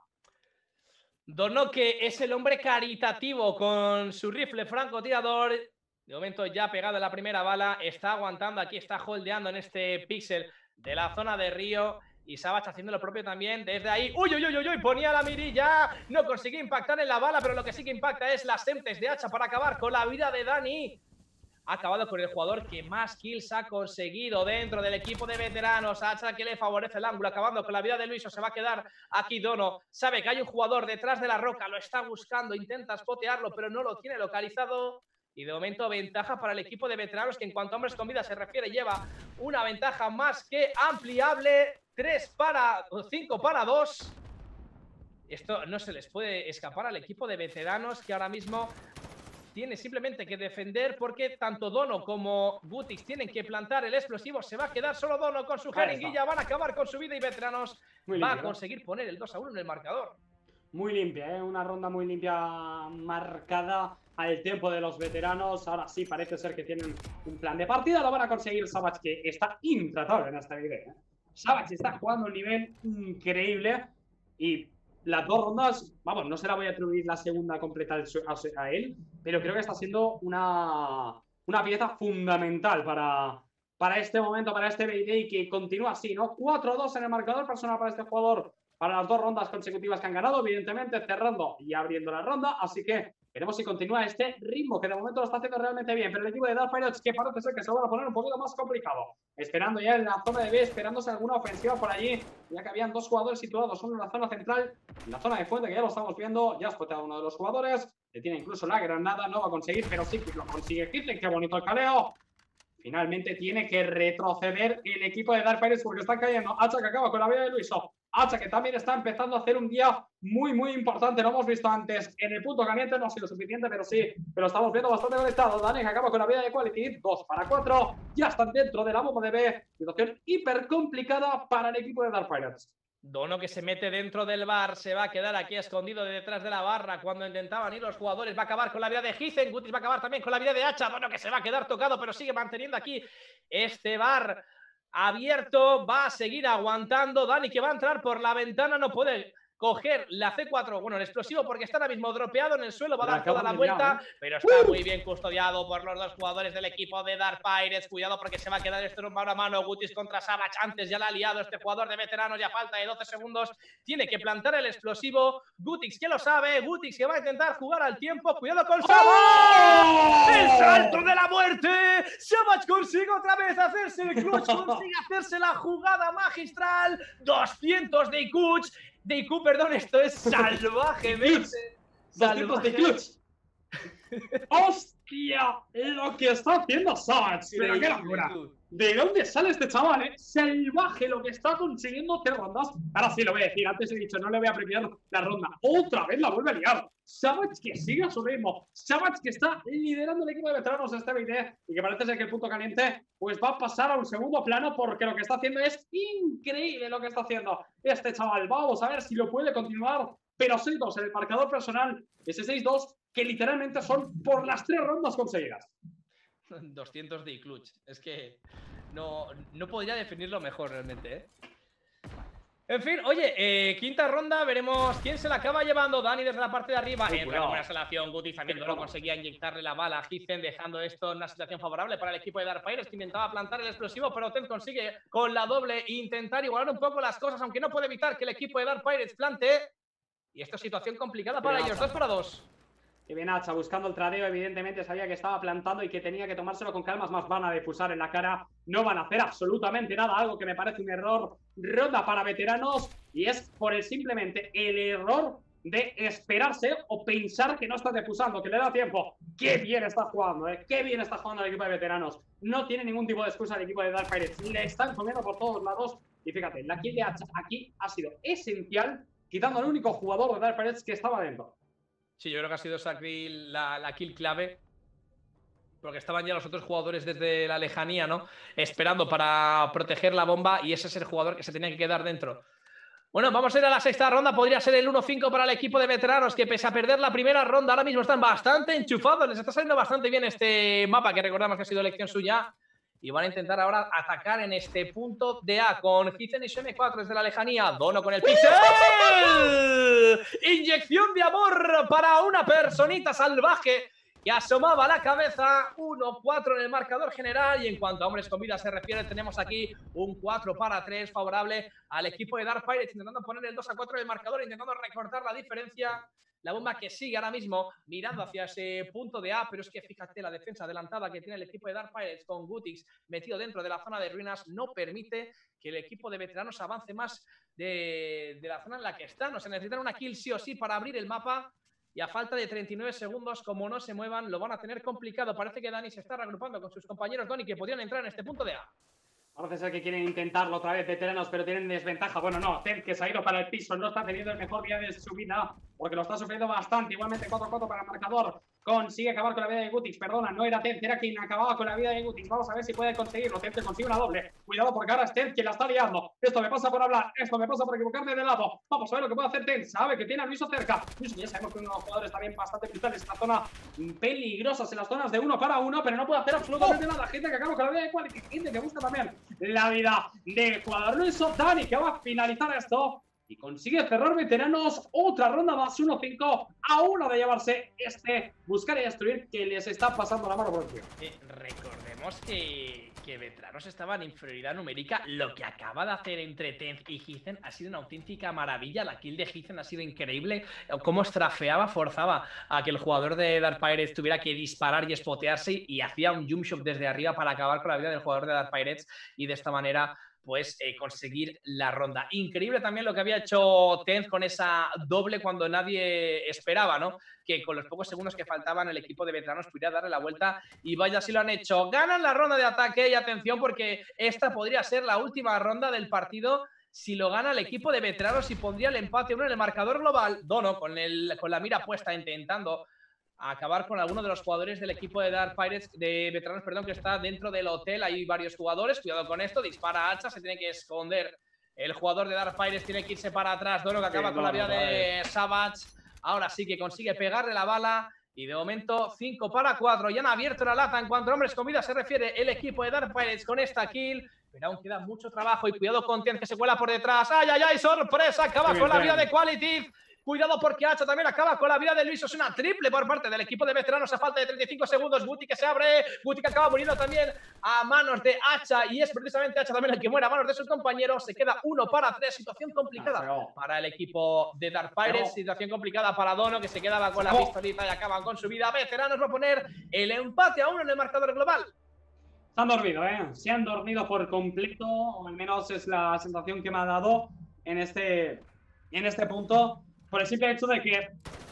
S2: Dono, que es el hombre caritativo con su rifle francotirador. De momento ya pegado en la primera bala, está aguantando, aquí está holdeando en este píxel de la zona de Río. Y Savage haciendo lo propio también desde ahí. ¡Uy, uy, uy, uy! uy ponía la mirilla. No consigue impactar en la bala, pero lo que sí que impacta es las emptes de hacha para acabar con la vida de Dani. Ha acabado con el jugador que más kills ha conseguido dentro del equipo de veteranos. Hacha que le favorece el ángulo, acabando con la vida de Luiso. Se va a quedar aquí Dono. Sabe que hay un jugador detrás de la roca, lo está buscando, intenta spotearlo, pero no lo tiene localizado. Y de momento ventaja para el equipo de veteranos, que en cuanto a hombres con vida se refiere lleva una ventaja más que ampliable. tres para cinco para dos. Esto no se les puede escapar al equipo de veteranos, que ahora mismo tiene simplemente que defender, porque tanto Dono como Gutix tienen que plantar el explosivo. Se va a quedar solo Dono con su jeringuilla. Van a acabar con su vida y veteranos muy va limpio, a conseguir ¿no? poner el dos a uno en el marcador.
S1: Muy limpia, ¿eh? Una ronda muy limpia, marcada al tiempo de los veteranos. Ahora sí parece ser que tienen un plan de partida. Lo van a conseguir Savage, que está intratable en esta nivel, ¿eh? Savage está jugando un nivel increíble. Y las dos rondas, vamos, no se la voy a atribuir la segunda completa a él, pero creo que está siendo una, una pieza fundamental para, para este momento, para este B D, y que continúa así, ¿no? cuatro dos en el marcador personal para este jugador, para las dos rondas consecutivas que han ganado, evidentemente cerrando y abriendo la ronda. Así que veremos si continúa este ritmo, que de momento lo está haciendo realmente bien. Pero el equipo de Dark Pirates, que parece ser que se lo van a poner un poquito más complicado. Esperando ya en la zona de B, esperándose alguna ofensiva por allí, ya que habían dos jugadores situados, uno en la zona central, en la zona de fuente, que ya lo estamos viendo. Ya ha spoteado uno de los jugadores, le tiene incluso la granada, no va a conseguir, pero sí que lo consigue Hitler. Qué bonito el caleo. Finalmente tiene que retroceder el equipo de Dark Pirates, porque están cayendo. Hacha, que acaba con la vida de Luiso. Hacha, que también está empezando a hacer un día muy, muy importante. Lo hemos visto antes en el punto caliente. No ha sido suficiente, pero sí, pero estamos viendo bastante conectado. Dani, que acaba con la vida de Quality. dos para cuatro. Ya están dentro de la bomba de B. Situación hiper complicada para el equipo de Dark Pirates.
S2: Dono que se mete dentro del bar, se va a quedar aquí escondido detrás de la barra cuando intentaban ir los jugadores, va a acabar con la vida de Heathen, Gutis va a acabar también con la vida de Hacha, Dono que se va a quedar tocado pero sigue manteniendo aquí este bar abierto, va a seguir aguantando, Dani que va a entrar por la ventana, no puede coger la C cuatro, bueno, el explosivo porque está ahora mismo dropeado en el suelo, va a dar toda la vuelta, pero está muy bien custodiado por los dos jugadores del equipo de Dark Pirates, cuidado porque se va a quedar esto en mano a mano, Gutis contra Savage, antes ya la ha liado este jugador de veteranos, ya falta de doce segundos, tiene que plantar el explosivo, Gutix que lo sabe, Gutix que va a intentar jugar al tiempo, cuidado con Savage, el salto de la muerte, Savage consigue otra vez hacerse el clutch, consigue hacerse la jugada magistral, doscientos de clutch, de I Q, perdón, esto es salvajemente.
S1: salvaje. clutch. ¡Hostia! Lo que está haciendo Savage. Pero qué locura. ¿De dónde sale este chaval, eh? Salvaje lo que está consiguiendo hacer rondas. Ahora sí lo voy a decir, antes he dicho, no le voy a premiar la ronda. Otra vez la vuelve a liar. Savage que sigue a su ritmo. Savage que está liderando el equipo de veteranos de este vídeo y que parece ser que el punto caliente pues va a pasar a un segundo plano porque lo que está haciendo es increíble lo que está haciendo este chaval. Vamos a ver si lo puede continuar. Pero seis dos en el marcador personal. Ese seis dos que literalmente son por las tres rondas conseguidas.
S2: doscientos de clutch. Es que no, no podría definirlo mejor realmente, ¿eh? En fin, oye, eh, quinta ronda, veremos quién se la acaba llevando. Dani desde la parte de arriba. Entra en buena selección. Gutis también no conseguía inyectarle la bala a Heathen, dejando esto en una situación favorable para el equipo de Dark Pirates, que intentaba plantar el explosivo, pero Ten consigue con la doble intentar igualar un poco las cosas, aunque no puede evitar que el equipo de Dark Pirates plante. Y esto es situación complicada para ellos. dos para dos.
S1: Y bien Hacha, buscando el tradeo, evidentemente sabía que estaba plantando y que tenía que tomárselo con calma, más van a defusar en la cara, no van a hacer absolutamente nada, algo que me parece un error, ronda para veteranos, y es por el simplemente el error de esperarse o pensar que no está defusando, que le da tiempo. ¡Qué bien está jugando, eh! ¡Qué bien está jugando el equipo de veteranos! No tiene ningún tipo de excusa el equipo de Dark Pirates, le están comiendo por todos lados, y fíjate, la kill de Hacha aquí ha sido esencial, quitando al único jugador de Dark Pirates que estaba dentro.
S2: Sí, yo creo que ha sido esa kill, la, la kill clave. Porque estaban ya los otros jugadores desde la lejanía, ¿no? Esperando para proteger la bomba. Y ese es el jugador que se tenía que quedar dentro. Bueno, vamos a ir a la sexta ronda. Podría ser el uno cinco para el equipo de veteranos, que pese a perder la primera ronda, ahora mismo están bastante enchufados. Les está saliendo bastante bien este mapa, que recordamos que ha sido elección suya. Y van a intentar ahora atacar en este punto de A con Heathen y su M cuatro desde la lejanía. Dono con el pixel. Inyección de amor para una personita salvaje que asomaba la cabeza. uno cuatro en el marcador general. Y en cuanto a hombres con vida se refiere, tenemos aquí un cuatro para tres favorable al equipo de Dark Pirates, intentando poner el dos a cuatro en el marcador, intentando recortar la diferencia. La bomba que sigue ahora mismo mirando hacia ese punto de A, pero es que fíjate, la defensa adelantada que tiene el equipo de Dark Pirates con Gutix metido dentro de la zona de ruinas no permite que el equipo de veteranos avance más de, de la zona en la que están. O sea, necesitan una kill sí o sí para abrir el mapa. Y a falta de treinta y nueve segundos, como no se muevan, lo van a tener complicado. Parece que Dani se está reagrupando con sus compañeros Dani, que podrían entrar en este punto de A.
S1: Parece ser que quieren intentarlo otra vez veteranos, pero tienen desventaja. Bueno, no, Ten que se ha ido para el piso, no está teniendo el mejor día de su vida, porque lo está sufriendo bastante. Igualmente cuatro a cuatro para el marcador. Consigue acabar con la vida de Gutix, perdona, no era Ten, era quien acababa con la vida de Gutix. Vamos a ver si puede conseguirlo. Ten que consigue una doble. Cuidado porque ahora es Ten quien la está liando. Esto me pasa por hablar, esto me pasa por equivocarme de lado. Vamos a ver lo que puede hacer Ten. Sabe que tiene a Luiso cerca. Luiso ya sabemos que uno de los jugadores también bastante brutales en esta zona peligrosas, en las zonas de uno para uno, pero no puede hacer absolutamente nada. Gente que acaba con la vida de Quality, gente que busca también la vida del jugador Luiso. Dani que va a finalizar esto y consigue cerrar veteranos. Otra ronda más, uno cinco a uno de llevarse este buscar y destruir que les está pasando la mano por encima.
S2: Eh, recordemos que, que veteranos estaban en inferioridad numérica. Lo que acaba de hacer entre Ten y Heathen ha sido una auténtica maravilla. La kill de Heathen ha sido increíble. Cómo estrafeaba, forzaba a que el jugador de Dark Pirates tuviera que disparar y espotearse, y hacía un jump shot desde arriba para acabar con la vida del jugador de Dark Pirates, y de esta manera pues eh, conseguir la ronda. Increíble también lo que había hecho Ten con esa doble cuando nadie esperaba, ¿no? Que con los pocos segundos que faltaban el equipo de veteranos pudiera darle la vuelta, y vaya si lo han hecho. Ganan la ronda de ataque, y atención porque esta podría ser la última ronda del partido si lo gana el equipo de veteranos, y pondría el empate uno en el marcador global. Dono con, el, con la mira puesta intentando a acabar con alguno de los jugadores del equipo de Dark Pirates, de veteranos, perdón, que está dentro del hotel. Hay varios jugadores, cuidado con esto, dispara Hacha, se tiene que esconder El jugador de Dark Pirates tiene que irse para atrás. Dono que acaba sí, con no, la vida no, de Savage. Ahora sí que consigue pegarle la bala. Y de momento, cinco para cuatro. Ya han abierto la lata en cuanto a hombres con vida se refiere el equipo de Dark Pirates con esta kill. Pero aún queda mucho trabajo y cuidado con Tian que se cuela por detrás. ¡Ay, ay, ay! ¡Sorpresa! Acaba sí, con bien. la vida de Quality. Cuidado porque Hacha también acaba con la vida de Luis. Es una triple por parte del equipo de veteranos a falta de treinta y cinco segundos. Guti que se abre. Guti que acaba muriendo también a manos de Hacha. Y es precisamente Hacha también el que muere a manos de sus compañeros. Se queda uno para tres. Situación complicada para el equipo de Dark Pirates. Situación complicada para Dono que se quedaba con la pistolita y acaban con su vida. Veteranos va a poner el empate a uno en el marcador global.
S1: Se han dormido, ¿eh? Se han dormido por completo. O al menos es la sensación que me ha dado en este, en este punto. Por el simple hecho de que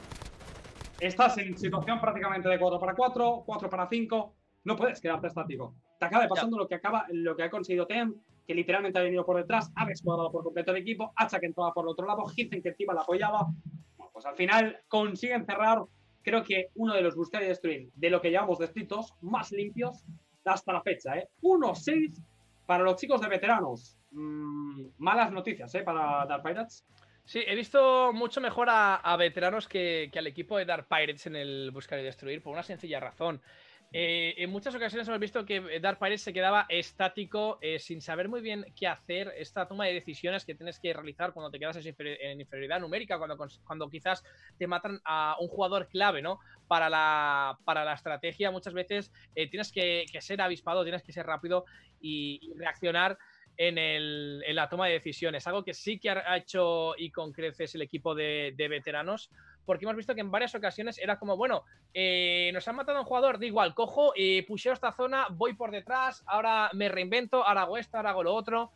S1: estás en situación prácticamente de cuatro para cuatro, cuatro para cinco, no puedes quedarte estático. Te acaba pasando lo que, acaba, lo que ha conseguido Tem, que literalmente ha venido por detrás, ha descuadrado por completo el equipo, Hacha que entraba por el otro lado, Hithen que encima la apoyaba. Bueno, pues al final consiguen cerrar, creo que uno de los buscar y destruir de lo que llevamos descritos más limpios hasta la fecha. ¿eh? uno seis para los chicos de veteranos. Mm, malas noticias ¿eh? para Dark Pirates.
S2: Sí, he visto mucho mejor a, a veteranos que, que al equipo de Dark Pirates en el buscar y destruir, por una sencilla razón. Eh, en muchas ocasiones hemos visto que Dark Pirates se quedaba estático, eh, sin saber muy bien qué hacer, esta toma de decisiones que tienes que realizar cuando te quedas en inferioridad numérica, cuando, cuando quizás te matan a un jugador clave, ¿no? Para la, para la estrategia, muchas veces eh, tienes que, que ser avispado, tienes que ser rápido y, y reaccionar En, el, en la toma de decisiones, algo que sí que ha hecho y con creces el equipo de, de veteranos, porque hemos visto que en varias ocasiones era como, bueno, eh, nos han matado a un jugador, da igual, cojo, eh, pusheo esta zona, voy por detrás, ahora me reinvento, ahora hago esto, ahora hago lo otro,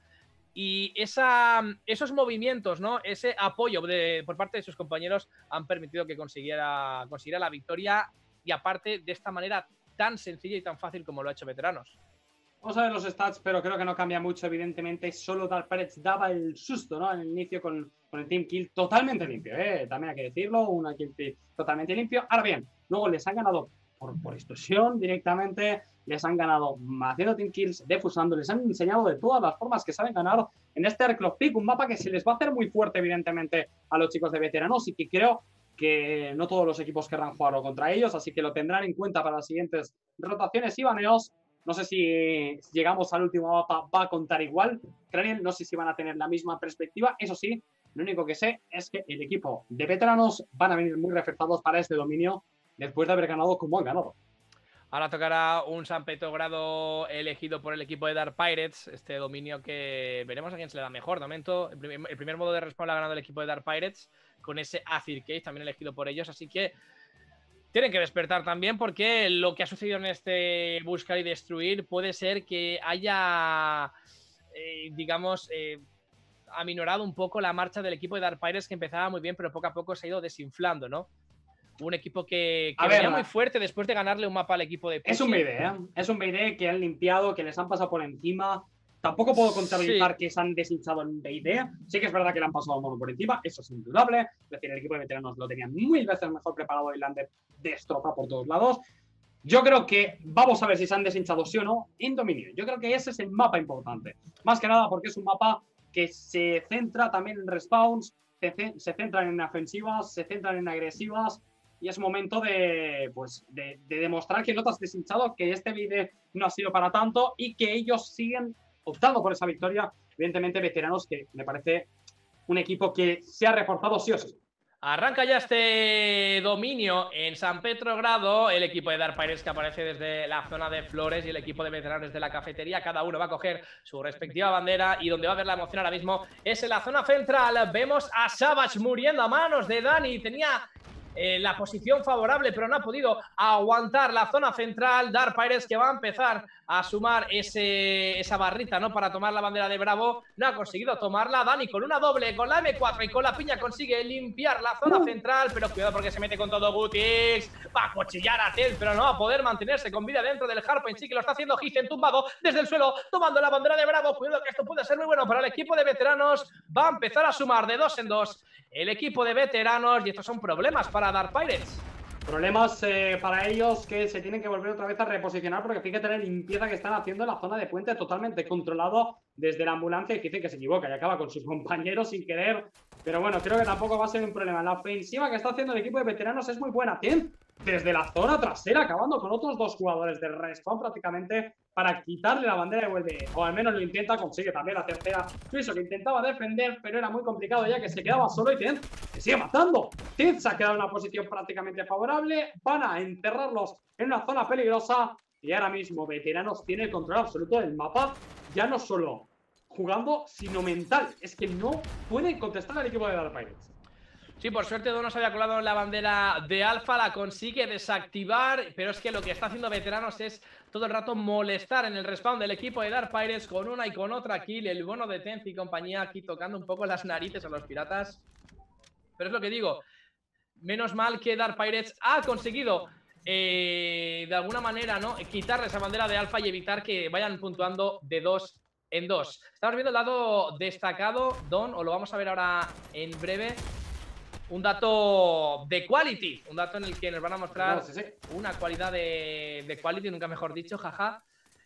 S2: y esa, esos movimientos, ¿no? Ese apoyo de, por parte de sus compañeros han permitido que consiguiera, consiguiera la victoria, y aparte de esta manera tan sencilla y tan fácil como lo ha hecho veteranos.
S1: Vamos a ver los stats, pero creo que no cambia mucho, evidentemente. Solo Dark Pirates daba el susto, ¿no? En el inicio con, con el team kill totalmente limpio, ¿eh? También hay que decirlo, una kill totalmente limpio. Ahora bien, luego les han ganado por, por extorsión directamente, les han ganado haciendo team kills, defusando, les han enseñado de todas las formas que saben ganar en este Airclock Peak, un mapa que se les va a hacer muy fuerte, evidentemente, a los chicos de veteranos y que creo que no todos los equipos querrán jugarlo contra ellos, así que lo tendrán en cuenta para las siguientes rotaciones y baneos. No sé si llegamos al último mapa, va a contar igual. Craniel, no sé si van a tener la misma perspectiva. Eso sí, lo único que sé es que el equipo de veteranos van a venir muy reforzados para este dominio después de haber ganado como han ganado.
S2: Ahora tocará un San Petrogrado elegido por el equipo de Dark Pirates. Este dominio que veremos a quién se le da mejor. De momento, el primer, el primer modo de respawn lo ha ganado el equipo de Dark Pirates con ese Acid Cage también elegido por ellos. Así que tienen que despertar también porque lo que ha sucedido en este buscar y destruir puede ser que haya, eh, digamos, eh, aminorado un poco la marcha del equipo de Dark Pirates, que empezaba muy bien, pero poco a poco se ha ido desinflando, ¿no? Un equipo que, que venía muy fuerte después de ganarle un mapa al equipo de Pussy.
S1: Es un B D, ¿eh? Es un B D que han limpiado, que les han pasado por encima. Tampoco puedo contabilizar sí. que se han deshinchado en B D. Sí que es verdad que le han pasado a mono por encima, eso es indudable. Es decir, el equipo de veteranos lo tenían mil veces mejor preparado y le han destrozado por todos lados. Yo creo que vamos a ver si se han deshinchado sí o no en dominio. Yo creo que ese es el mapa importante. Más que nada porque es un mapa que se centra también en respawns, se, se centran en ofensivas, se centran en agresivas. Y es momento de, pues, de, de demostrar que no te has deshinchado, que este vídeo no ha sido para tanto y que ellos siguen optando por esa victoria. Evidentemente, veteranos, que me parece un equipo que se ha reforzado sí o sí.
S2: Arranca ya este dominio en San Petrogrado. El equipo de Dark Pirates que aparece desde la zona de flores y el equipo de veteranos desde la cafetería. Cada uno va a coger su respectiva bandera y donde va a haber la emoción ahora mismo es en la zona central. Vemos a Savage muriendo a manos de Dani. Tenía Eh, la posición favorable, pero no ha podido aguantar la zona central. Dark Pirates que va a empezar a sumar ese, esa barrita, ¿no? Para tomar la bandera de Bravo. No ha conseguido tomarla. Dani con una doble, con la eme cuatro y con la piña consigue limpiar la zona central, pero cuidado porque se mete con todo Gutix. Va a cuchillar a Tel, pero no va a poder mantenerse con vida dentro del Hardpoint. Sí que lo está haciendo Hithen tumbado desde el suelo, tomando la bandera de Bravo. Cuidado que esto puede ser muy bueno para el equipo de veteranos. Va a empezar a sumar de dos en dos el equipo de veteranos y estos son problemas para Dark Pirates.
S1: Problemas eh, para ellos que se tienen que volver otra vez a reposicionar porque fíjate la limpieza que están haciendo en la zona de puente totalmente controlado desde la ambulancia y dice que se equivoca y acaba con sus compañeros sin querer. Pero bueno, creo que tampoco va a ser un problema. La ofensiva que está haciendo el equipo de veteranos es muy buena. Tienen desde la zona trasera acabando con otros dos jugadores del respawn prácticamente para quitarle la bandera de vuelve. O al menos lo intenta, consigue también la tercera. Suizo que intentaba defender, pero era muy complicado ya que se quedaba solo y Tiz se sigue matando. Tiz se ha quedado en una posición prácticamente favorable. Van a enterrarlos en una zona peligrosa. Y ahora mismo Veteranos tiene el control absoluto del mapa. Ya no solo jugando, sino mental. Es que no puede contestar al equipo de Dark Pirates.
S2: Sí, por suerte Dono se había colado en la bandera de Alfa, la consigue desactivar, pero es que lo que está haciendo Veteranos es todo el rato molestar en el respawn del equipo de Dark Pirates con una y con otra kill. El bono de Tenz y compañía aquí tocando un poco las narices a los piratas. Pero es lo que digo, menos mal que Dark Pirates ha conseguido eh, de alguna manera, ¿no?, quitarle esa bandera de Alfa y evitar que vayan puntuando de dos en dos. Estamos viendo el lado destacado, Don, o lo vamos a ver ahora en breve. Un dato de quality, un dato en el que nos van a mostrar no, sí, sí. una cualidad de, de quality, nunca mejor dicho, jaja.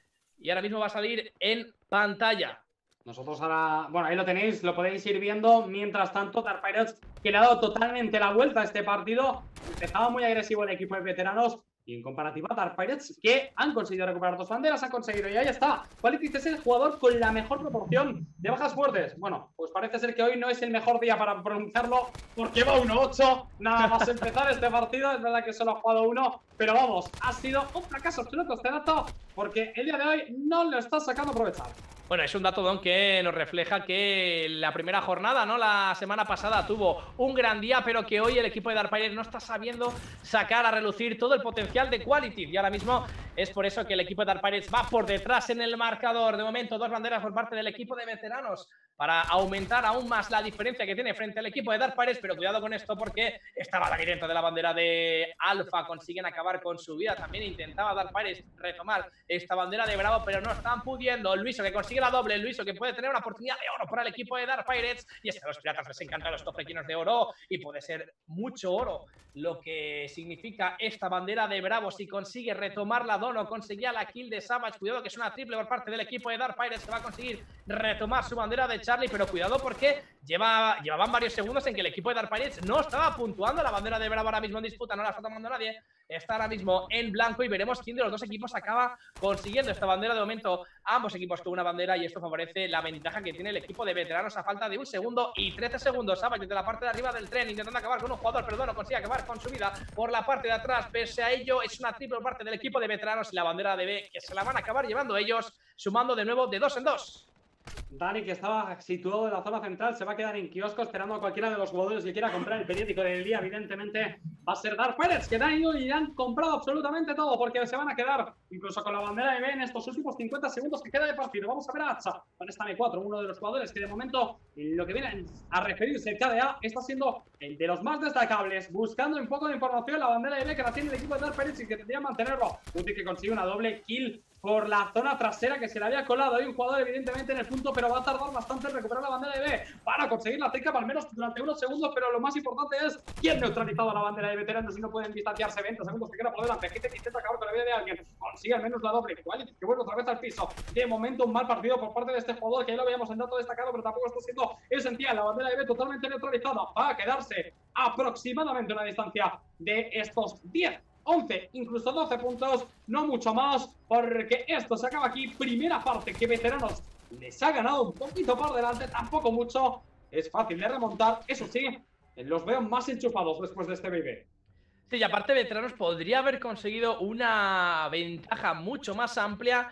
S2: Y ahora mismo va a salir en pantalla.
S1: Nosotros ahora, bueno, ahí lo tenéis, lo podéis ir viendo. Mientras tanto, Dark Pirates, que le ha dado totalmente la vuelta a este partido. Empezaba muy agresivo el equipo de veteranos. Y en comparativa, Dark Pirates, que han conseguido recuperar dos banderas, han conseguido, y ahí está. Quality es el jugador con la mejor proporción de bajas fuertes. Bueno, pues parece ser que hoy no es el mejor día para pronunciarlo, porque va uno ocho. Nada más empezar este partido, es verdad que solo ha jugado uno, pero vamos, ha sido un fracaso absoluto este dato, porque el día de hoy no lo está sacando a aprovechar.
S2: Bueno, es un dato, Don, que nos refleja que la primera jornada, ¿no?, la semana pasada tuvo un gran día, pero que hoy el equipo de Dark Pirates no está sabiendo sacar a relucir todo el potencial de Quality. Y ahora mismo es por eso que el equipo de Dark Pirates va por detrás en el marcador. De momento, dos banderas por parte del equipo de veteranos para aumentar aún más la diferencia que tiene frente al equipo de Dark Pirates. Pero cuidado con esto porque estaba Dani dentro de la bandera de Alfa. Consiguen acabar con su vida. También intentaba Dark Pirates retomar esta bandera de Bravo, pero no están pudiendo. Luiso que consigue la doble, Luiso que puede tener una oportunidad de oro para el equipo de Dark Pirates. Y es que a los piratas les encantan los tofrequinos de oro y puede ser mucho oro lo que significa esta bandera de Bravo si consigue retomar la Dono. Conseguía la kill de Savage. Cuidado que es una triple por parte del equipo de Dark Pirates que va a conseguir retomar su bandera de Charlie, pero cuidado porque lleva, llevaban varios segundos en que el equipo de Dark Pirates no estaba puntuando. La bandera de Bravo ahora mismo en disputa, no la está tomando nadie, está ahora mismo en blanco y veremos quién de los dos equipos acaba consiguiendo esta bandera. De momento ambos equipos con una bandera y esto favorece la ventaja que tiene el equipo de veteranos a falta de un segundo y trece segundos. Savage desde la parte de arriba del tren intentando acabar con un jugador, pero no consigue acabar con su vida por la parte de atrás. Pese a ello es una triple por parte del equipo de veteranos y la bandera de B que se la van a acabar llevando ellos, sumando de nuevo de dos en dos.
S1: Dani, que estaba situado en la zona central, se va a quedar en kiosco esperando a cualquiera de los jugadores que quiera comprar el periódico del día. Evidentemente va a ser Dark Pirates, que han ido y han comprado absolutamente todo, porque se van a quedar incluso con la bandera de B en estos últimos cincuenta segundos que queda de partido. Vamos a ver a Hacha con esta M cuatro, uno de los jugadores que de momento, lo que viene a referirse el K D A, está siendo el de los más destacables, buscando un poco de información la bandera de B que la tiene el equipo de Dark Pirates y que tendría que mantenerlo. Uti que consigue una doble kill por la zona trasera que se le había colado. Hay un jugador evidentemente en el punto, pero va a tardar bastante en recuperar la bandera de B para conseguir la trick al menos durante unos segundos. Pero lo más importante es quién neutralizado la bandera de veteranos y no pueden distanciarse. veinte segundos que queda por delante. Gente que intenta acabar con la vida de alguien, consigue al menos la doble. Quality que vuelve otra vez al piso. De momento un mal partido por parte de este jugador, que ya lo veíamos en dato destacado, pero tampoco está siendo esencial. La bandera de B totalmente neutralizada. Va a quedarse aproximadamente a una distancia de estos diez, once, incluso doce puntos, no mucho más, porque esto se acaba aquí. Primera parte que veteranos les ha ganado un poquito por delante, tampoco mucho, es fácil de remontar, eso sí, los veo más enchufados después de este B B.
S2: Sí, y aparte veteranos podría haber conseguido una ventaja mucho más amplia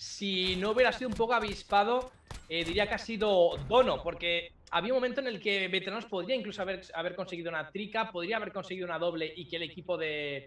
S2: si no hubiera sido un poco avispado, eh, diría que ha sido Dono, porque había un momento en el que veteranos podría incluso haber, haber conseguido una trica, podría haber conseguido una doble y que el equipo de...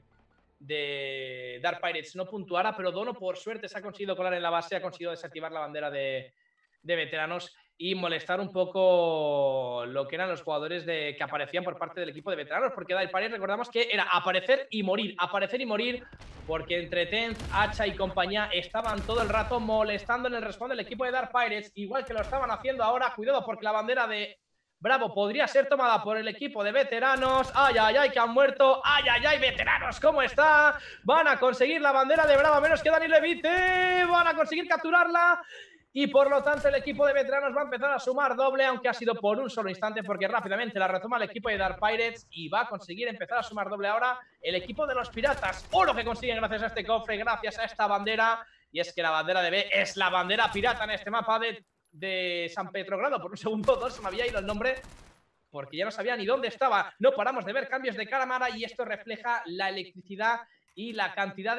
S2: de Dark Pirates no puntuara, pero Dono por suerte se ha conseguido colar en la base, ha conseguido desactivar la bandera de, de veteranos y molestar un poco lo que eran los jugadores de, que aparecían por parte del equipo de veteranos, porque Dark Pirates recordamos que era aparecer y morir, aparecer y morir, porque entre Tenz, Hacha y compañía estaban todo el rato molestando en el respawn del equipo de Dark Pirates, igual que lo estaban haciendo ahora. Cuidado porque la bandera de Bravo podría ser tomada por el equipo de veteranos. Ay, ay, ay, que han muerto. Ay, ay, ay, veteranos, ¿cómo está? Van a conseguir la bandera de Bravo, a menos que Dani Levite. Van a conseguir capturarla. Y por lo tanto el equipo de veteranos va a empezar a sumar doble, aunque ha sido por un solo instante, porque rápidamente la retoma el equipo de Dark Pirates y va a conseguir empezar a sumar doble ahora el equipo de los piratas. Oro que consiguen gracias a este cofre, gracias a esta bandera. Y es que la bandera de B es la bandera pirata en este mapa de, de San Petrogrado. Por un segundo dos se me había ido el nombre, porque ya no sabía ni dónde estaba. No paramos de ver cambios de cámara y esto refleja la electricidad y la cantidad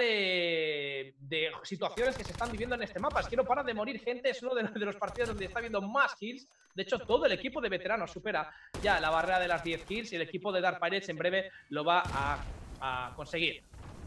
S2: de, de situaciones que se están viviendo en este mapa. Es que no para de morir gente, es uno de, de los partidos donde está habiendo más kills. De hecho, todo el equipo de veteranos supera ya la barrera de las diez kills y el equipo de Dark Pirates en breve lo va a, a conseguir.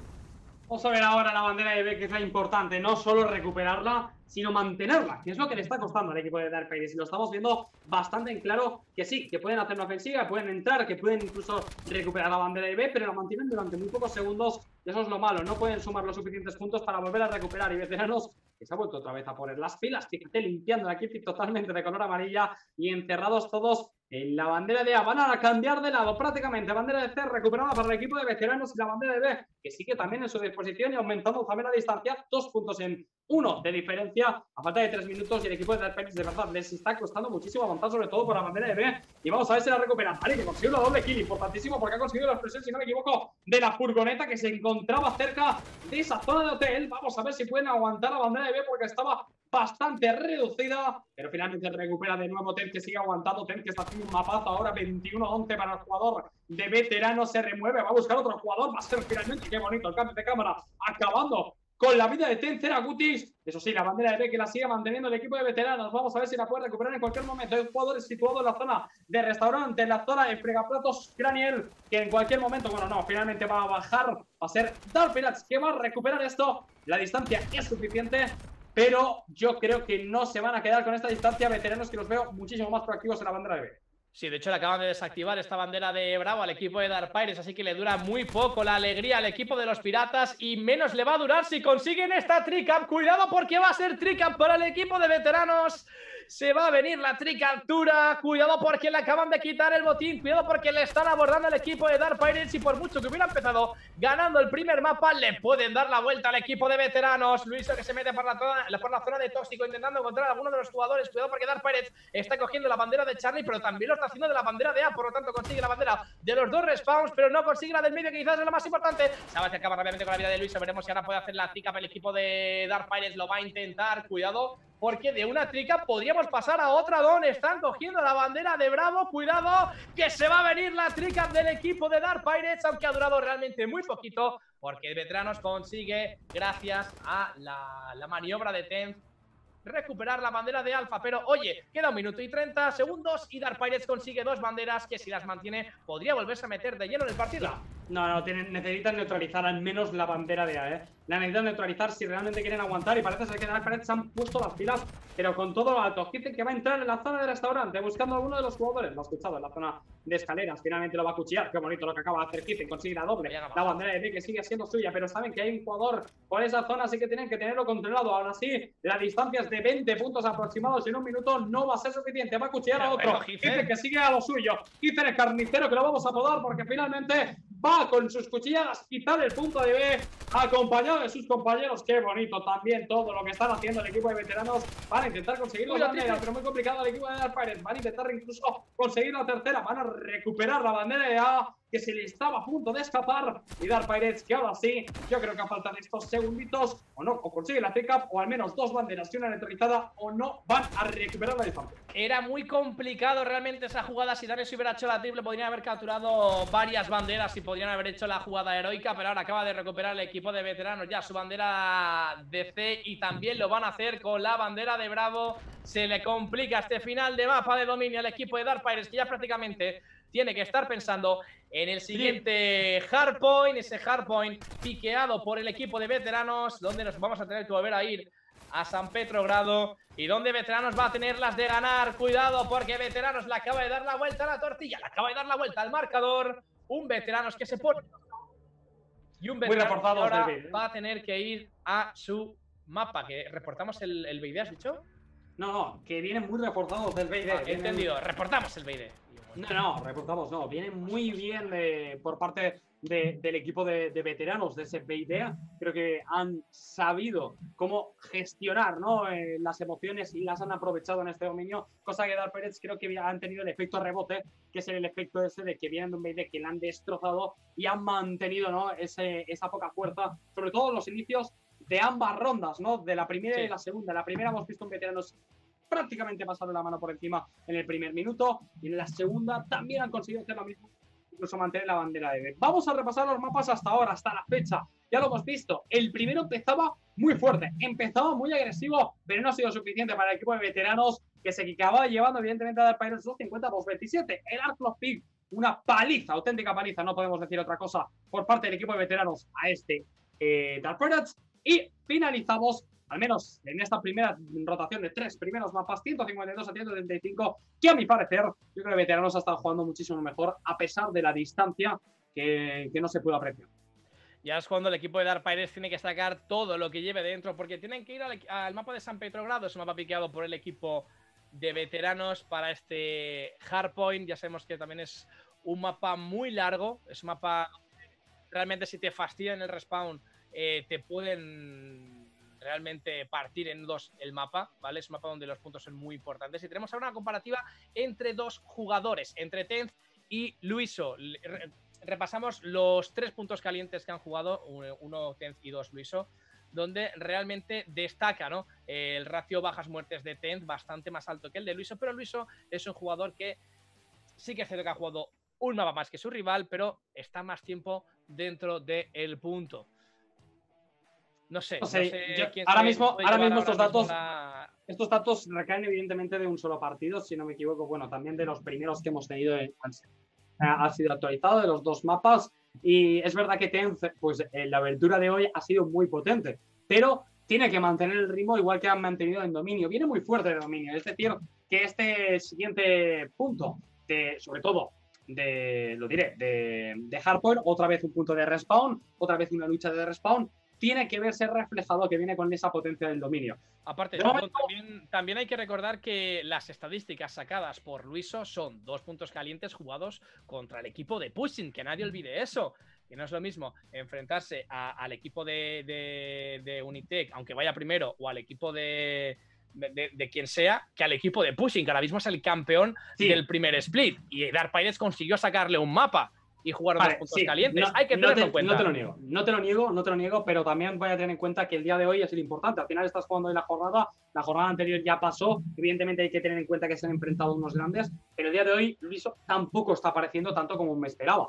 S1: Vamos a ver ahora la bandera de B, que es la importante, no solo recuperarla, sino mantenerla, que es lo que le está costando al equipo de Dark Pirates. Y lo estamos viendo bastante en claro que sí, que pueden hacer una ofensiva, pueden entrar, que pueden incluso recuperar la bandera de B, pero la mantienen durante muy pocos segundos. Y eso es lo malo, no pueden sumar los suficientes puntos para volver a recuperar. Y veteranos que se ha vuelto otra vez a poner las pilas, fíjate, limpiando la Kitty totalmente de color amarilla y encerrados todos en la bandera de A. Van a cambiar de lado prácticamente. Bandera de C recuperada para el equipo de veteranos y la bandera de B, que sigue también en su disposición y aumentando también la distancia. Dos puntos en uno de diferencia a falta de tres minutos y el equipo de Dark Pirates de verdad les está costando muchísimo avanzar, sobre todo por la bandera de B. Y vamos a ver si la recupera. Vale, que consiguió la doble kill, importantísimo porque ha conseguido la expresión, si no me equivoco, de la furgoneta que se encontraba cerca de esa zona de hotel. Vamos a ver si pueden aguantar la bandera de B porque estaba bastante reducida, pero finalmente recupera de nuevo Ten, que sigue aguantando. Ten, que está haciendo un mapazo ahora, veintiuno a once para el jugador de veteranos. Se remueve, va a buscar otro jugador, va a ser finalmente, qué bonito el cambio de cámara, acabando con la vida de Ten Ceragutis. Eso sí, la bandera de B que la sigue manteniendo el equipo de veteranos. Vamos a ver si la puede recuperar en cualquier momento. Hay jugadores situados en la zona de restaurante, en la zona de fregaplatos Craniel, que en cualquier momento, bueno, no, finalmente va a bajar. Va a ser Dark Pirates que va a recuperar esto. La distancia es suficiente, pero yo creo que no se van a quedar con esta distancia. Veteranos que los veo muchísimo más proactivos en la bandera de B.
S2: Sí, de hecho le acaban de desactivar esta bandera de Bravo al equipo de Dark Pirates, así que le dura muy poco la alegría al equipo de los piratas y menos le va a durar si consiguen esta tricap. Cuidado porque va a ser tricap para el equipo de veteranos. Se va a venir la tricaptura. Cuidado porque le acaban de quitar el botín. Cuidado porque le están abordando el equipo de Dark Pirates y por mucho que hubiera empezado ganando el primer mapa, le pueden dar la vuelta al equipo de veteranos. Luiso que se mete por la, zona, por la zona de tóxico intentando encontrar a alguno de los jugadores. Cuidado porque Dark Pirates está cogiendo la bandera de Charlie, pero también lo está haciendo de la bandera de A. Por lo tanto consigue la bandera de los dos respawns, pero no consigue la del medio, que quizás es la más importante. Sabes que acaba rápidamente con la vida de Luiso. Veremos si ahora puede hacer la tricap el equipo de Dark Pirates. Lo va a intentar. Cuidado porque de una tricap podríamos pasar a otra. Don están cogiendo la bandera de Bravo. Cuidado que se va a venir la tricap del equipo de Dark Pirates, aunque ha durado realmente muy poquito, porque Veteranos consigue, gracias a la, la maniobra de Tenz, recuperar la bandera de Alfa. Pero oye, queda un minuto y treinta segundos y Dark Pirates consigue dos banderas que, si las mantiene, podría volverse a meter de lleno en el partido.
S1: No, no, tienen, necesitan neutralizar al menos la bandera de A, ¿eh? La necesitan neutralizar si realmente quieren aguantar. Y parece ser que Dark Pirates han puesto las pilas, pero con todo lo alto. Dicen que va a entrar en la zona del restaurante buscando a alguno de los jugadores. Lo ha escuchado en la zona de escaleras. Finalmente lo va a cuchillar. Qué bonito lo que acaba de hacer Kizen. Consigue la doble. La bandera de B que sigue siendo suya, pero saben que hay un jugador por esa zona, así que tienen que tenerlo controlado. Ahora sí, la distancia es de veinte puntos aproximados. En un minuto no va a ser suficiente. Va a cuchillar a otro. Kizen que sigue a lo suyo. Kizen el carnicero, que lo vamos a podar porque finalmente va con sus cuchilladas quitar el punto de B, acompañado de sus compañeros. Qué bonito también todo lo que están haciendo el equipo de veteranos. Van a intentar conseguir la bandera, pero muy complicado el equipo de Dark Pirates. Van a intentar incluso conseguir la tercera. Van a recuperar la bandera de A, que se le estaba a punto de escapar. Y Dark Pirates, que ahora sí, yo creo que a falta de estos segunditos, o no, o consigue la pick-up, o al menos dos banderas y una neutralizada, o no van a recuperar la distancia.
S2: Era muy complicado realmente esa jugada. Si Daniel se hubiera hecho la triple, podrían haber capturado varias banderas y podrían haber hecho la jugada heroica, pero ahora acaba de recuperar el equipo de veteranos ya su bandera de C, y también lo van a hacer con la bandera de Bravo. Se le complica este final de mapa de dominio al equipo de Dark Pirates, que ya prácticamente tiene que estar pensando en el siguiente hardpoint, ese hardpoint piqueado por el equipo de veteranos, donde nos vamos a tener que volver a ir a San Petrogrado y donde veteranos va a tener las de ganar. Cuidado porque veteranos le acaba de dar la vuelta a la tortilla, le acaba de dar la vuelta al marcador. Un veteranos que se pone y un veterano que ahora va a tener que ir a su mapa. Que reportamos el, el B I D, ¿has dicho?
S1: No, no, que vienen muy reforzados del B I D.
S2: Ah, entendido, reportamos el B I D.
S1: No, no, reportamos, no. Viene muy bien eh, por parte de, del equipo de, de veteranos de ese B I D. Creo que han sabido cómo gestionar, ¿no? eh, las emociones y las han aprovechado en este dominio. Cosa que Dark Pirates creo que han tenido el efecto rebote, que es el efecto ese de que vienen de un B I D que la han destrozado y han mantenido, ¿no? Ese, esa poca fuerza, sobre todo en los inicios de ambas rondas, ¿no? De la primera sí. y la segunda. La primera hemos visto un veteranos prácticamente pasaron la mano por encima en el primer minuto y en la segunda también han conseguido hacer lo mismo, incluso mantener la bandera de B. Vamos a repasar los mapas hasta ahora, hasta la fecha. Ya lo hemos visto. El primero empezaba muy fuerte, empezaba muy agresivo, pero no ha sido suficiente para el equipo de veteranos que se acababa llevando evidentemente a Dark Pirates dos cincuenta por veintisiete. El Arc of Pig, una paliza, auténtica paliza, no podemos decir otra cosa, por parte del equipo de veteranos a este eh, Dark Pirates. Y finalizamos, al menos en esta primera rotación de tres primeros mapas, ciento cincuenta y dos a ciento treinta y cinco, que a mi parecer, yo creo que veteranos ha estado jugando muchísimo mejor, a pesar de la distancia que, que no se pudo apreciar.
S2: Ya es cuando el equipo de Dark Pirates tiene que sacar todo lo que lleve dentro, porque tienen que ir al, al mapa de San Petrogrado, es un mapa piqueado por el equipo de veteranos para este Hardpoint. Ya sabemos que también es un mapa muy largo, es un mapa realmente si te fastidian el respawn, eh, te pueden realmente partir en dos el mapa, ¿vale? Es un mapa donde los puntos son muy importantes. Y tenemos ahora una comparativa entre dos jugadores, entre Tenz y Luiso. Repasamos los tres puntos calientes que han jugado, uno Tenz y dos Luiso, donde realmente destaca, ¿no? El ratio bajas-muertes de Tenz bastante más alto que el de Luiso, pero Luiso es un jugador que sí que es cierto que ha jugado un mapa más que su rival, pero está más tiempo dentro del punto. No sé,
S1: no sé,
S2: no sé
S1: yo,
S2: quién
S1: ahora mismo, ahora mismo estos
S2: ahora
S1: datos,
S2: mismo la...
S1: estos datos recaen evidentemente de un solo partido, si no me equivoco, bueno, también de los primeros que hemos tenido en, ha sido actualizado de los dos mapas y es verdad que Tenz, pues en la abertura de hoy ha sido muy potente, pero tiene que mantener el ritmo igual que han mantenido en dominio, viene muy fuerte de dominio, es decir, que este siguiente punto, de, sobre todo de, lo diré, de, de Hardpoint, otra vez un punto de respawn, otra vez una lucha de respawn, tiene que verse reflejado que viene con esa potencia del dominio.
S2: Aparte, no, no, también, también hay que recordar que las estadísticas sacadas por Luiso son dos puntos calientes jugados contra el equipo de Pushing, que nadie olvide eso, que no es lo mismo enfrentarse a, al equipo de, de, de Unitec, aunque vaya primero, o al equipo de, de, de, de quien sea, que al equipo de Pushing, que ahora mismo es el campeón sí. del primer split, y Dark Pirates consiguió sacarle un mapa y jugar vale, dos puntos sí, calientes.
S1: No,
S2: hay que
S1: tenerlo
S2: no te,
S1: en cuenta. No te lo niego, no te lo niego, no te lo niego, pero también voy a tener en cuenta que el día de hoy es el importante. Al final estás jugando hoy la jornada, la jornada anterior ya pasó. Evidentemente hay que tener en cuenta que se han enfrentado unos grandes, pero el día de hoy Luiso tampoco está apareciendo tanto como me esperaba.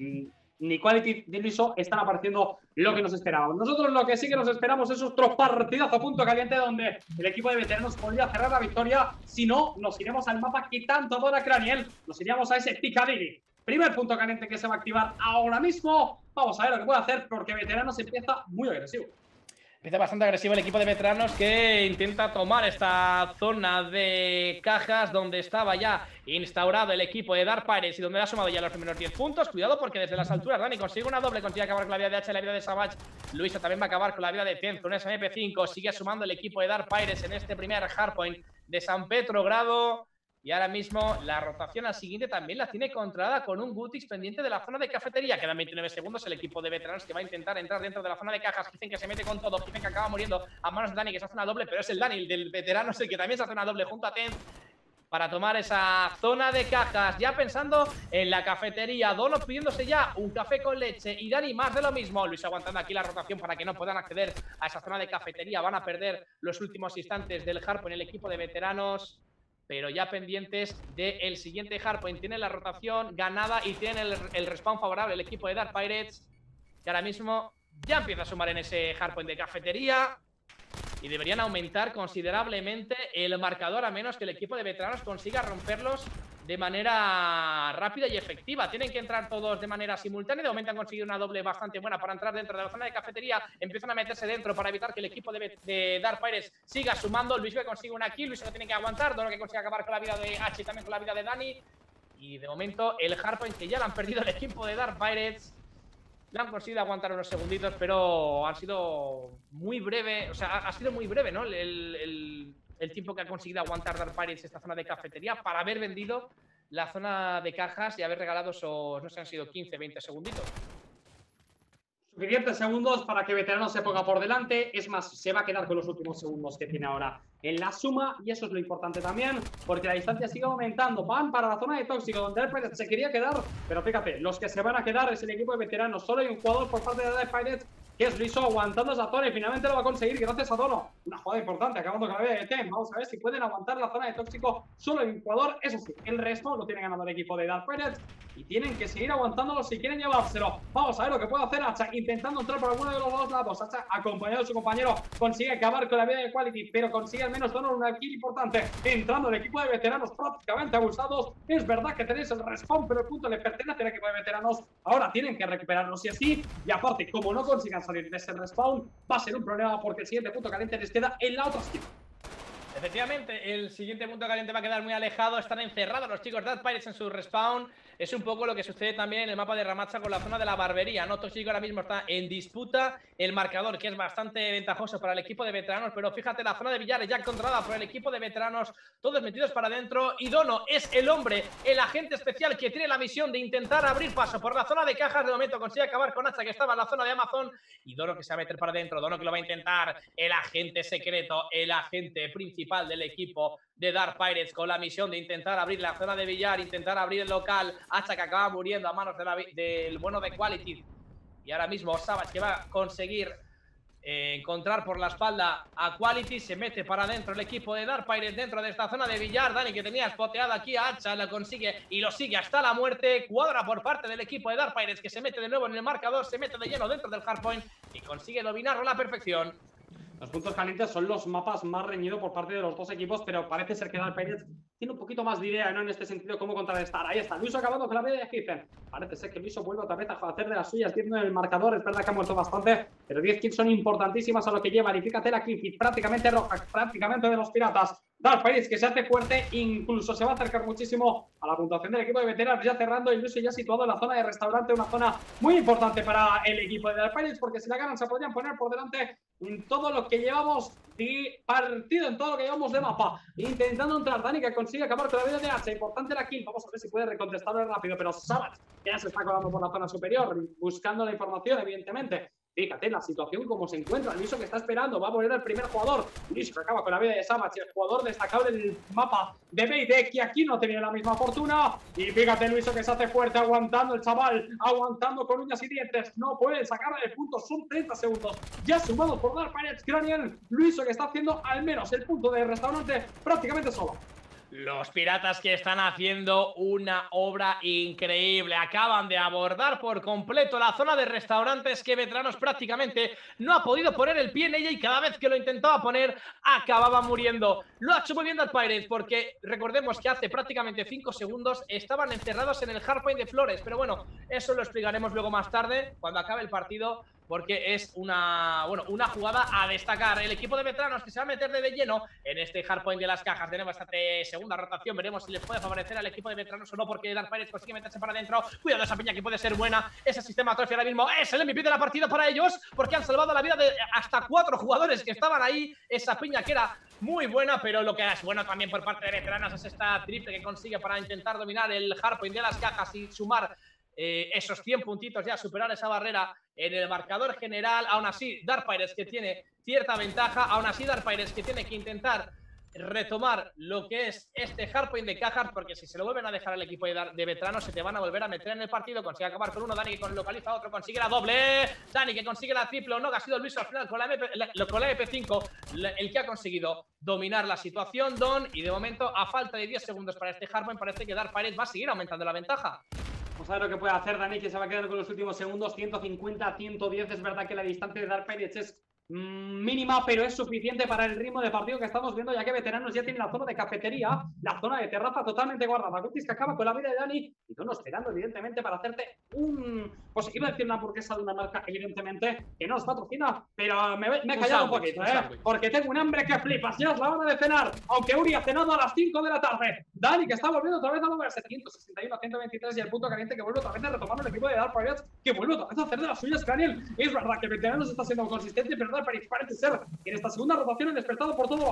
S1: Ni Quality ni Luiso están apareciendo lo que nos esperábamos. Nosotros lo que sí que nos esperamos es otro partidazo a punto caliente donde el equipo de veteranos podría cerrar la victoria. Si no, nos iremos al mapa que tanto adora Craniel, nos iríamos a ese Piccadilly. Primer punto caliente que se va a activar ahora mismo. Vamos a ver lo que puede hacer porque veteranos empieza muy agresivo.
S2: Empieza bastante agresivo el equipo de veteranos que intenta tomar esta zona de cajas donde estaba ya instaurado el equipo de Dark Pirates y donde ha sumado ya los primeros diez puntos. Cuidado porque desde las alturas Dani consigue una doble, consigue acabar con la vida de H y la vida de Savage. Luisa también va a acabar con la vida de Tenz, un S M P cinco. Sigue sumando el equipo de Dark Pirates en este primer hardpoint de San Petrogrado. Y ahora mismo la rotación al siguiente también la tiene controlada con un Gutix pendiente de la zona de cafetería. Quedan veintinueve segundos. El equipo de veteranos que va a intentar entrar dentro de la zona de cajas. Dicen que se mete con todo. Dicen que acaba muriendo a manos de Dani, que se hace una doble. Pero es el Dani, el del veterano, es el que también se hace una doble junto a Tenz para tomar esa zona de cajas. Ya pensando en la cafetería. Dono pidiéndose ya un café con leche. Y Dani más de lo mismo. Luis aguantando aquí la rotación para que no puedan acceder a esa zona de cafetería. Van a perder los últimos instantes del hardpoint en el equipo de veteranos. Pero ya pendientes del siguiente hardpoint. Tienen la rotación ganada y tienen el, el respawn favorable el equipo de Dark Pirates, que ahora mismo ya empieza a sumar en ese hardpoint de cafetería. Y deberían aumentar considerablemente el marcador a menos que el equipo de veteranos consiga romperlos de manera rápida y efectiva. Tienen que entrar todos de manera simultánea. De momento han conseguido una doble bastante buena para entrar dentro de la zona de cafetería. Empiezan a meterse dentro para evitar que el equipo de, de Dark Pirates siga sumando. Luis que consigue una kill. Luis que tiene que aguantar. Dono que consigue acabar con la vida de H y también con la vida de Dani. Y de momento el hardpoint que ya lo han perdido el equipo de Dark Pirates. Le han conseguido aguantar unos segunditos, pero han sido muy breve. O sea, ha, ha sido muy breve, ¿no? El, el, el tiempo que ha conseguido aguantar Dark Pirates esta zona de cafetería para haber vendido la zona de cajas y haber regalado esos, no sé, han sido quince, veinte segunditos.
S1: Suficientes segundos para que Veteranos se ponga por delante. Es más, se va a quedar con los últimos segundos que tiene ahora en la suma. Y eso es lo importante también, porque la distancia sigue aumentando. Van para la zona de tóxico, donde Dark Pirates se quería quedar. Pero fíjate, los que se van a quedar es el equipo de Veteranos. Solo hay un jugador por parte de Dark Pirates, que es Luiso, aguantando esa zona, y finalmente lo va a conseguir gracias a Dono. Una jugada importante, acabando con la vida de Tem. Vamos a ver si pueden aguantar la zona de tóxico. Solo hay un jugador, eso sí, el resto lo tiene ganado el equipo de Dark Pirates y tienen que seguir aguantándolo si quieren llevárselo. Vamos a ver lo que puede hacer Hacha, intentando entrar por alguno de los dos lados. Hacha, acompañado de su compañero, consigue acabar con la vida de Quality, pero consigue al menos Dono una kill importante. Entrando el equipo de Veteranos prácticamente abusados. Es verdad que tenéis el respawn, pero el punto le pertenece al equipo de Veteranos. Ahora tienen que recuperarlo sí así. Y aparte, como no consigan salir de ese respawn, va a ser un problema, porque el siguiente punto caliente les queda en la otra esquina.
S2: Efectivamente, el siguiente punto caliente va a quedar muy alejado. Están encerrados los chicos de Dark Pirates en su respawn. Es un poco lo que sucede también en el mapa de Ramacha con la zona de la barbería, ¿no? Tóxico ahora mismo está en disputa el marcador, que es bastante ventajoso para el equipo de Veteranos. Pero fíjate, la zona de Villares ya controlada por el equipo de Veteranos, todos metidos para adentro. Y Dono es el hombre, el agente especial que tiene la misión de intentar abrir paso por la zona de cajas. De momento consigue acabar con Hacha, que estaba en la zona de Amazon. Y Dono que se va a meter para adentro, Dono que lo va a intentar. El agente secreto, el agente principal del equipo de Dark Pirates, con la misión de intentar abrir la zona de billar, intentar abrir el local. Hacha que acaba muriendo a manos de la, del bueno de Quality. Y ahora mismo Savage, que va a conseguir eh, encontrar por la espalda a Quality, se mete para adentro el equipo de Dark Pirates dentro de esta zona de billar. Dani, que tenía spoteado aquí a Hacha, lo consigue y lo sigue hasta la muerte. Cuadra por parte del equipo de Dark Pirates, que se mete de nuevo en el marcador, se mete de lleno dentro del hardpoint y consigue dominarlo a la perfección.
S1: Los puntos calientes son los mapas más reñidos por parte de los dos equipos, pero parece ser que Dark Pirates tiene un poquito más de idea, ¿no? En este sentido, cómo contrarrestar. Ahí está, Luiso acabando con la vida de Heathen. Parece ser que Luiso vuelve otra vez a hacer de las suyas, viendo el marcador. Es verdad que ha muerto bastante, pero diez kills son importantísimas a lo que llevan. Y fíjate la kill feed prácticamente roja, prácticamente de los piratas. Dark Pirates que se hace fuerte, incluso se va a acercar muchísimo a la puntuación del equipo de Veteranos, ya cerrando, y Luiso ya situado en la zona de restaurante, una zona muy importante para el equipo de Dark Pirates, porque si la ganan se podrían poner por delante en todo lo que llevamos de partido, en todo lo que llevamos de mapa. Intentando entrar Dani, que consigue acabar con la vida de Hacha. Importante la kill, vamos a ver si puede recontestarlo rápido, pero Savage ya se está colando por la zona superior, buscando la información, evidentemente. Fíjate la situación como se encuentra. Luiso que está esperando, va a morir el primer jugador. Luiso que acaba con la vida de Savage, el jugador destacable del mapa de B I D, que aquí no tenía la misma fortuna. Y fíjate Luiso que se hace fuerte, aguantando el chaval, aguantando con uñas y dientes. No puede sacarle el punto, son treinta segundos ya sumados por Dark Pirates. Cranial, Luiso que está haciendo al menos el punto de restaurante prácticamente solo.
S2: Los piratas que están haciendo una obra increíble. Acaban de abordar por completo la zona de restaurantes, que Veteranos prácticamente no ha podido poner el pie en ella, y cada vez que lo intentaba poner acababa muriendo. Lo ha hecho muy bien Dark Pirates, porque recordemos que hace prácticamente cinco segundos estaban encerrados en el hardpoint de Flores. Pero bueno, eso lo explicaremos luego más tarde, cuando acabe el partido, porque es una, bueno, una jugada a destacar. El equipo de Veteranos que se va a meter de, de lleno en este hardpoint de las cajas. Tenemos esta segunda rotación, veremos si les puede favorecer al equipo de Veteranos o no, porque Dark Pirates consigue meterse para adentro. Cuidado esa piña que puede ser buena. Ese sistema trophy ahora mismo es el M V P de la partida para ellos, porque han salvado la vida de hasta cuatro jugadores que estaban ahí. Esa piña que era muy buena, pero lo que es bueno también por parte de Veteranos es esta triple que consigue para intentar dominar el hardpoint de las cajas y sumar Eh, esos cien puntitos, ya superar esa barrera en el marcador general. Aún así, Dark Pirates que tiene cierta ventaja, aún así Dark Pirates que tiene que intentar retomar lo que es este hardpoint de cajas, porque si se lo vuelven a dejar al equipo de, de Veteranos, se te van a volver a meter en el partido. Consigue acabar con uno, Dani que localiza a otro, consigue la doble, Dani que consigue la triple, no, que ha sido Luis al final con la, M P, la, con la M P cinco el que ha conseguido dominar la situación, Don, y de momento, a falta de diez segundos para este hardpoint, parece que Dark Pirates va a seguir aumentando la ventaja.
S1: Vamos a ver lo que puede hacer Dani, que se va a quedar con los últimos segundos. Ciento cincuenta a ciento diez. Es verdad que la distancia de Dark Pirates es mínima, pero es suficiente para el ritmo de partido que estamos viendo, ya que Veteranos ya tiene la zona de cafetería, la zona de terraza totalmente guardada. Gutis que acaba con la vida de Dani, y Dono esperando evidentemente para hacerte un, pues iba a decir una hamburguesa de una marca evidentemente que no os patrocina, pero me, me he callado un, un poquito, ¿eh? Un porque tengo un hambre que flipas. Ya es la hora de cenar, aunque Uri ha cenado a las cinco de la tarde. Dani que está volviendo otra vez a moverse, ciento sesenta y uno a ciento veintitrés, y el punto caliente que vuelve otra vez a retomar el equipo de Dark Pirates, que vuelve otra vez a hacer de las suyas. Cranial, es verdad que Veteranos está siendo consistente, pero Dark Pirates parece ser que en esta segunda rotación han despertado por todo alto.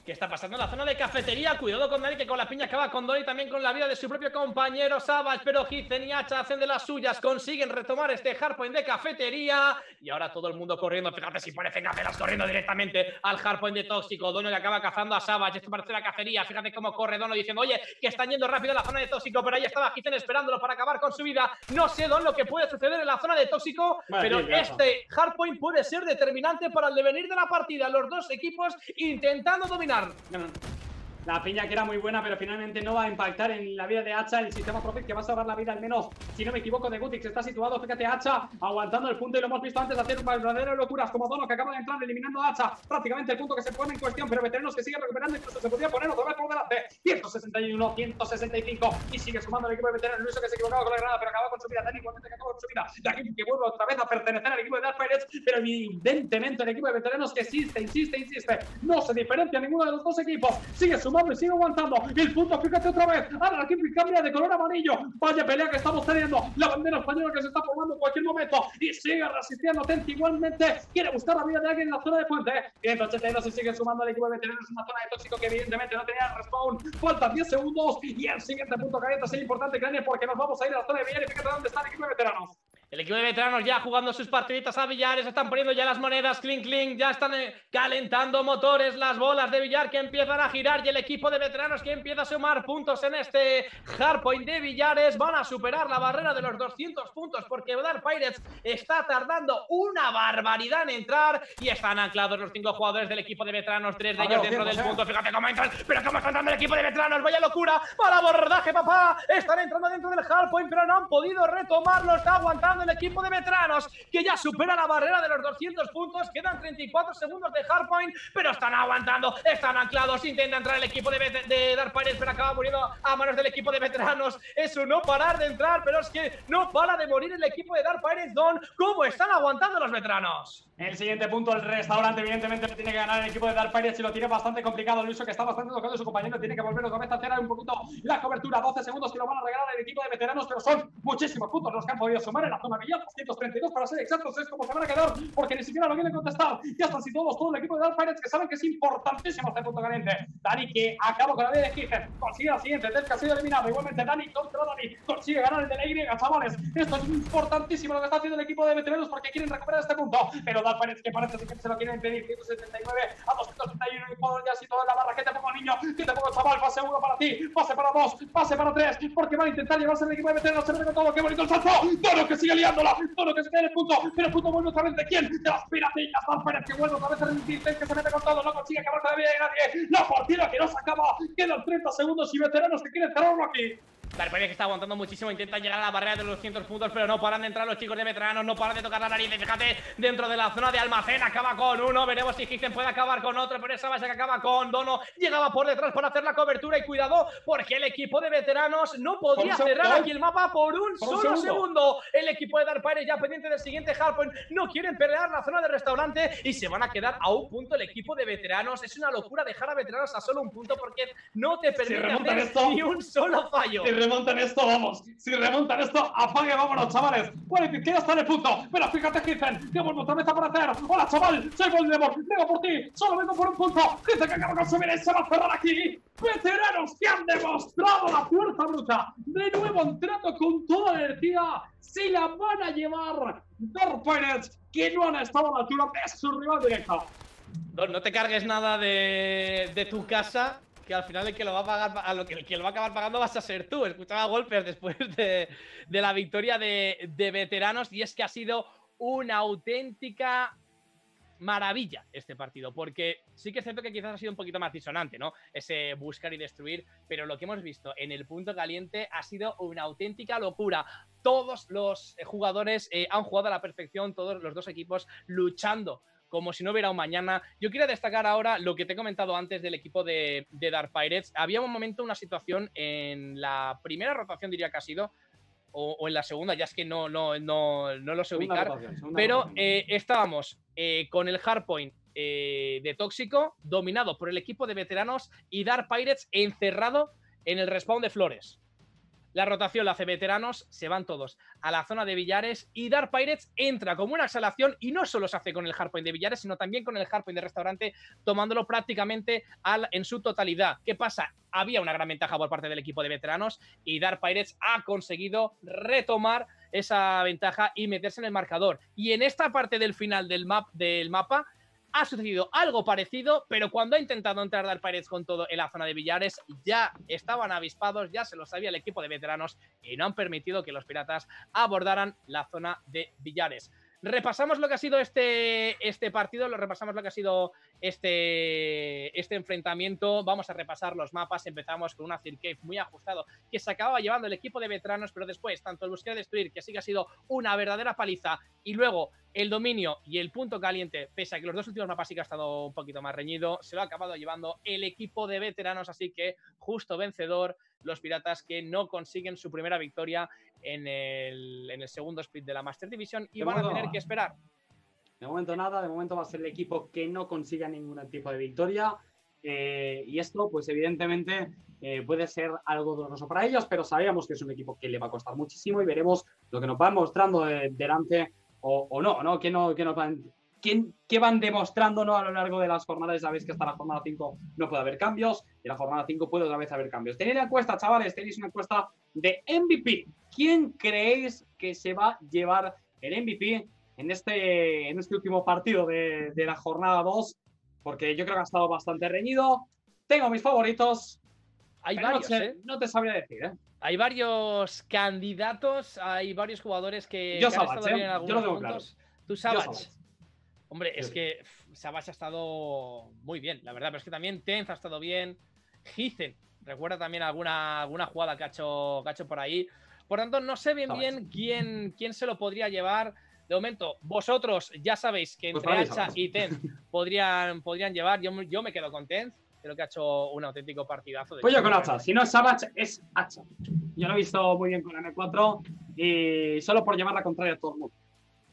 S2: ¿Qué está pasando en la zona de cafetería? Cuidado con Dani, que con la piña acaba con Don y también con la vida de su propio compañero Savage, pero Hithen y Hacha hacen de las suyas, consiguen retomar este hardpoint de cafetería y ahora todo el mundo corriendo. Fíjate si parece Gacelas corriendo directamente al hardpoint de Tóxico. Dono le acaba cazando a Savage, esto parece la cacería. Fíjate cómo corre Dono diciendo, oye, que están yendo rápido a la zona de Tóxico, pero ahí estaba Hithen esperándolo para acabar con su vida. No sé, Don, lo que puede suceder en la zona de Tóxico, vale, pero bien, este hardpoint puede ser determinante para el devenir de la partida. Los dos equipos intentando dominar.
S1: No, no. La piña que era muy buena, pero finalmente no va a impactar en la vida de Hacha. El sistema Profit que va a salvar la vida, al menos, si no me equivoco, de Gutix. Está situado, fíjate, Hacha aguantando el punto y lo hemos visto antes de hacer verdaderas locuras como Dono, que acaba de entrar eliminando a Hacha. Prácticamente el punto que se pone en cuestión, pero veteranos que siguen recuperando, incluso se podría poner otra vez por delante. ciento sesenta y uno, ciento sesenta y cinco y sigue sumando el equipo de veteranos. Luis que se equivocaba con la granada, pero acaba con su vida. Dani igualmente que acaba con su vida. De aquí que vuelve otra vez a pertenecer al equipo de Dark Pirates, pero evidentemente el equipo de veteranos que insiste, insiste, insiste. No se diferencia ninguno de los dos equipos. Sigue sumando y sigue aguantando. El punto, fíjate otra vez. Ahora el equipo cambia de color amarillo. Vaya pelea que estamos teniendo. La bandera española que se está formando en cualquier momento. Y sigue resistiendo. Tenti igualmente quiere buscar la vida de alguien en la zona de puente. ciento ochenta y dos y sigue sumando el equipo de veteranos. Una zona de Tóxico que evidentemente no tenía respawn. Faltan diez segundos. Y el siguiente punto caliente es importante, Crane, porque nos vamos a ir a la zona de Villar. Y fíjate dónde está el equipo de veteranos.
S2: El equipo de veteranos ya jugando sus partiditas a billar, se están poniendo ya las monedas, clink clink, ya están eh, calentando motores, las bolas de billar que empiezan a girar y el equipo de veteranos que empieza a sumar puntos en este hardpoint de billares. Van a superar la barrera de los doscientos puntos porque Dark Pirates está tardando una barbaridad en entrar y están anclados los cinco jugadores del equipo de veteranos, tres de ellos dentro del punto. Fíjate cómo entran, pero cómo está entrando el equipo de veteranos, vaya locura, para abordaje, papá, están entrando dentro del hardpoint pero no han podido retomarlo, está aguantando el equipo de veteranos que ya supera la barrera de los doscientos puntos. Quedan treinta y cuatro segundos de hardpoint, pero están aguantando, están anclados. Intenta entrar el equipo de, de Dark Pirates, pero acaba muriendo a manos del equipo de veteranos. Eso no parar de entrar, pero es que no para de morir el equipo de Dark Pirates. Don, ¿cómo están aguantando los veteranos?
S1: El siguiente punto, el restaurante, evidentemente lo tiene que ganar el equipo de Dark Pirates y lo tiene bastante complicado. Luiso, que está bastante tocado de su compañero, tiene que volver otra vez a hacer un poquito la cobertura. doce segundos que lo van a regalar el equipo de veteranos, pero son muchísimos puntos los que han podido sumar en la zona Villar. doscientos treinta y dos para ser exactos, es como se van a quedar, porque ni siquiera lo quieren contestar. Ya están situados todo el equipo de Dark Pirates, que saben que es importantísimo este punto caliente. Dani, que acaba con la vida de Hithen, consigue la siguiente. Ted, que ha sido eliminado. Igualmente Dani contra Dani, consigue ganar el de la Y, chavales. Esto es importantísimo lo que está haciendo el equipo de veteranos, porque quieren recuperar este punto, pero Dark Pirates, que parece que se lo quieren pedir. ciento setenta y nueve a doscientos treinta y uno y puedo ya situado en la barra. Que te pongo, niño, que te pongo, chaval. Pase uno para ti, pase para dos, pase para tres, porque van a intentar llevarse el equipo de veteranos. Se ve todo, qué bonito el salto. Dono, que sigue liándola, Dono, que se queda en el punto, pero el punto vuelve otra vez de quién, de las piratillas. Dark Pirates, que vuelve otra vez a resistir, que se mete con todo, no consigue acabar con la vida de nadie. La partida que no se acaba, quedan treinta segundos y veteranos que quieren cerrarlo aquí.
S2: Dark Pirates que está aguantando muchísimo, intentan llegar a la barrera de los doscientos puntos, pero no paran de entrar los chicos de veteranos, no paran de tocar la nariz. Fíjate, dentro de la zona de almacén acaba con uno, veremos si Hithen puede acabar con otro, pero esa base que acaba con Dono, llegaba por detrás para hacer la cobertura y cuidado, porque el equipo de veteranos no podía cerrar aquí el mapa por un por solo un segundo. El equipo de Dark Pirates ya pendiente del siguiente hardpoint, no quieren pelear la zona de restaurante y se van a quedar a un punto el equipo de veteranos. Es una locura dejar a veteranos a solo un punto porque no te permite
S1: si
S2: hacer
S1: esto,
S2: ni un solo fallo.
S1: Si remontan esto, vamos. Si remontan esto, apague, vámonos, chavales. Bueno, que ya está en el punto. Pero fíjate, Hithen, que vuelve otra vez a aparecer. Hola, chaval, soy Voldemort. Vengo por ti. Solo vengo por un punto. Hithen, que acaba con subir y se va a cerrar aquí. Veteranos que han demostrado la fuerza bruta. De nuevo entrando con toda la energía. Se la van a llevar Dark Pirates, que no han estado a la altura de su rival directa.
S2: No, no te cargues nada de, de tu casa, que al final el que lo va a pagar, a lo que, el que lo va a acabar pagando vas a ser tú. Escuchaba golpes después de, de la victoria de, de veteranos, y es que ha sido una auténtica maravilla este partido, porque sí que es cierto que quizás ha sido un poquito más disonante, ¿no? Ese buscar y destruir, pero lo que hemos visto en el punto caliente ha sido una auténtica locura. Todos los jugadores eh, han jugado a la perfección, todos los dos equipos luchando como si no hubiera un mañana. Yo quiero destacar ahora lo que te he comentado antes del equipo de, de Dark Pirates. Había un momento, una situación en la primera rotación, diría que ha sido, o, o en la segunda, ya es que no, no, no, no lo sé ubicar, rotación, pero eh, estábamos eh, con el hardpoint eh, de Tóxico dominado por el equipo de veteranos y Dark Pirates encerrado en el respawn de Flores. La rotación la hace Veteranos, se van todos a la zona de billares y Dark Pirates entra como una exhalación y no solo se hace con el hardpoint de billares, sino también con el hardpoint de restaurante, tomándolo prácticamente al, en su totalidad. ¿Qué pasa? Había una gran ventaja por parte del equipo de Veteranos y Dark Pirates ha conseguido retomar esa ventaja y meterse en el marcador. Y en esta parte del final del, map, del mapa ha sucedido algo parecido, pero cuando ha intentado entrar Dark Pirates con todo en la zona de billares, ya estaban avispados, ya se lo sabía el equipo de Veteranos y no han permitido que los piratas abordaran la zona de billares. Repasamos lo que ha sido este, este partido, lo repasamos lo que ha sido este, este enfrentamiento. Vamos a repasar los mapas. Empezamos con un Azir Cave muy ajustado que se acababa llevando el equipo de Veteranos, pero después tanto el buscar y destruir, que sí que ha sido una verdadera paliza, y luego el dominio y el punto caliente, pese a que los dos últimos mapas sí que ha estado un poquito más reñido, se lo ha acabado llevando el equipo de Veteranos, así que justo vencedor los piratas, que no consiguen su primera victoria en el, en el segundo split de la Master Division y de van a tener que esperar.
S1: De momento nada, de momento va a ser el equipo que no consiga ningún tipo de victoria. Eh, y esto, pues evidentemente, eh, puede ser algo doloroso para ellos, pero sabíamos que es un equipo que le va a costar muchísimo y veremos lo que nos van mostrando de, delante o, o no, ¿no? ¿Qué, no, qué nos van, qué, qué van demostrándonos a lo largo de las jornadas? Sabéis que hasta la jornada cinco no puede haber cambios, y en la jornada cinco puede otra vez haber cambios. Tenéis la encuesta, chavales, tenéis una encuesta de M V P. ¿Quién creéis que se va a llevar el M V P en este, en este último partido de, de la jornada dos? Porque yo creo que ha estado bastante reñido. Tengo mis favoritos.
S2: Hay varios,
S1: no, te,
S2: ¿eh?
S1: no te sabría decir, ¿eh?
S2: Hay varios candidatos, hay varios jugadores que,
S1: yo
S2: que
S1: Savage,
S2: han estado
S1: ¿eh?
S2: bien en algunos
S1: yo lo tengo
S2: puntos.
S1: Claro.
S2: Tú Savage.
S1: Savage.
S2: Hombre, es que Savage ha estado muy bien, la verdad, pero es que también Tenz ha estado bien. Heathen, recuerda también alguna, alguna jugada que ha, hecho, que ha hecho por ahí. Por tanto, no sé bien Savage. bien quién, quién se lo podría llevar. De momento, vosotros ya sabéis que entre pues Hacha y Tenz podrían, podrían llevar. Yo, yo me quedo con Tenz. Creo que ha hecho un auténtico partidazo. De
S1: pues yo con Hacha. Si no es Savage, es Hacha. Yo lo he visto muy bien con la M cuatro y solo por llevar la contraria a todo el mundo.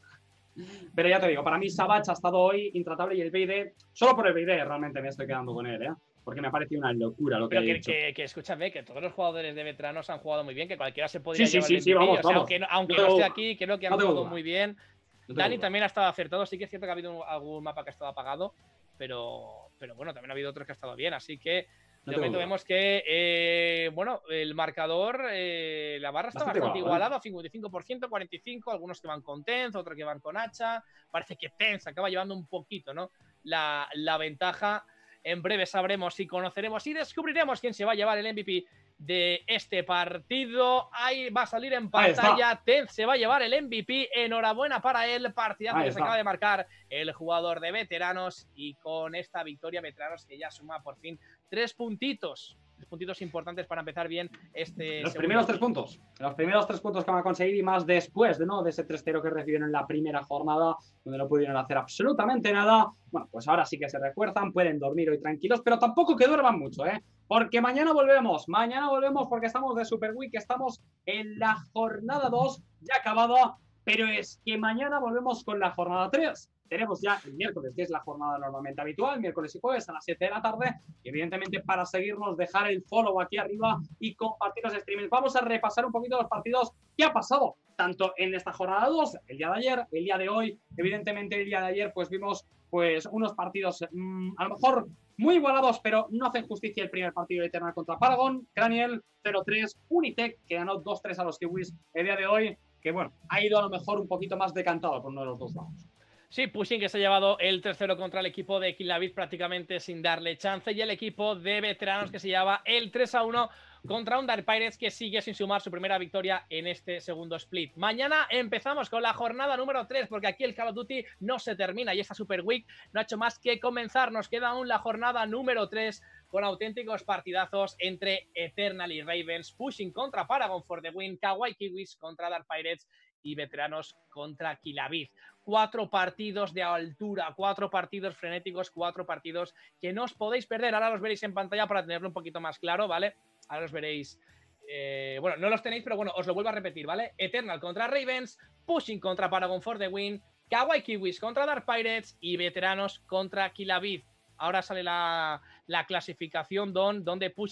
S1: Pero ya te digo, para mí Savage ha estado hoy intratable y el B I D, solo por el B I D realmente me estoy quedando con él, ¿eh? Porque me ha parecido una locura lo que
S2: Pero
S1: ha
S2: que,
S1: hecho.
S2: Que, que escúchame, que todos los jugadores de veteranos han jugado muy bien, que cualquiera se podría
S1: sí,
S2: llevar
S1: sí,
S2: el
S1: sí, sí, vamos,
S2: o sea,
S1: vamos.
S2: aunque, aunque no,
S1: no
S2: esté aquí, creo que han
S1: no
S2: jugado muy bien.
S1: No
S2: Dani también ha estado acertado, sí que es cierto que ha habido algún mapa que ha estado apagado, pero, pero bueno, también ha habido otros que ha estado bien, así que de no momento vemos que, eh, bueno, el marcador, eh, la barra está bastante, bastante igualada, ¿eh? cincuenta y cinco por ciento, cuarenta y cinco por ciento, algunos que van con Tenz, otros que van con Hacha. Parece que Tenz acaba llevando un poquito, ¿no? La, la ventaja. En breve sabremos y conoceremos y descubriremos quién se va a llevar el M V P de este partido. Ahí va a salir en pantalla. Tenz se va a llevar el M V P. Enhorabuena para él. Partidazo que se acaba de marcar el jugador de Veteranos. Y con esta victoria, Veteranos que ya suma por fin tres puntitos. Tres puntitos importantes para empezar bien este.
S1: Los primeros tres puntos. Los primeros tres puntos que van a conseguir y más después de, ¿no? de ese tres cero que recibieron en la primera jornada, donde no pudieron hacer absolutamente nada. Bueno, pues ahora sí que se refuerzan, pueden dormir hoy tranquilos, pero tampoco que duerman mucho, ¿eh? Porque mañana volvemos, mañana volvemos porque estamos de Super Week, estamos en la jornada dos, ya acabada, pero es que mañana volvemos con la jornada tres. Tenemos ya el miércoles, que es la jornada normalmente habitual, miércoles y jueves a las siete de la tarde. Y evidentemente, para seguirnos, dejar el follow aquí arriba y compartir los streamings. Vamos a repasar un poquito los partidos que ha pasado, tanto en esta jornada dos, el día de ayer, el día de hoy. Evidentemente, el día de ayer, pues vimos pues unos partidos mmm, a lo mejor muy igualados, pero no hacen justicia el primer partido de Eternal contra Paragon. Craniel cero tres, Unitec, que ganó dos tres a los Kiwis el día de hoy, que bueno, ha ido a lo mejor un poquito más decantado por uno de los dos lados.
S2: Sí, Pushing que se ha llevado el tres cero contra el equipo de Killavid prácticamente sin darle chance, y el equipo de Veteranos que se lleva el tres a uno contra un Dark Pirates que sigue sin sumar su primera victoria en este segundo split. Mañana empezamos con la jornada número tres, porque aquí el Call of Duty no se termina y esta Super Week no ha hecho más que comenzar. Nos queda aún la jornada número tres con auténticos partidazos entre Eternal y Ravens, Pushing contra Paragon for the win, Kawaii Kiwis contra Dark Pirates y Veteranos contra Killavid. Cuatro partidos de altura, cuatro partidos frenéticos, cuatro partidos que no os podéis perder. Ahora los veréis en pantalla para tenerlo un poquito más claro, ¿vale? Ahora los veréis. Eh, bueno, no los tenéis, pero bueno, os lo vuelvo a repetir, ¿vale? Eternal contra Ravens, Pushing contra Paragon for the win, Kawaii Kiwis contra Dark Pirates y Veteranos contra Killavid. Ahora sale la, la clasificación don, donde Pushing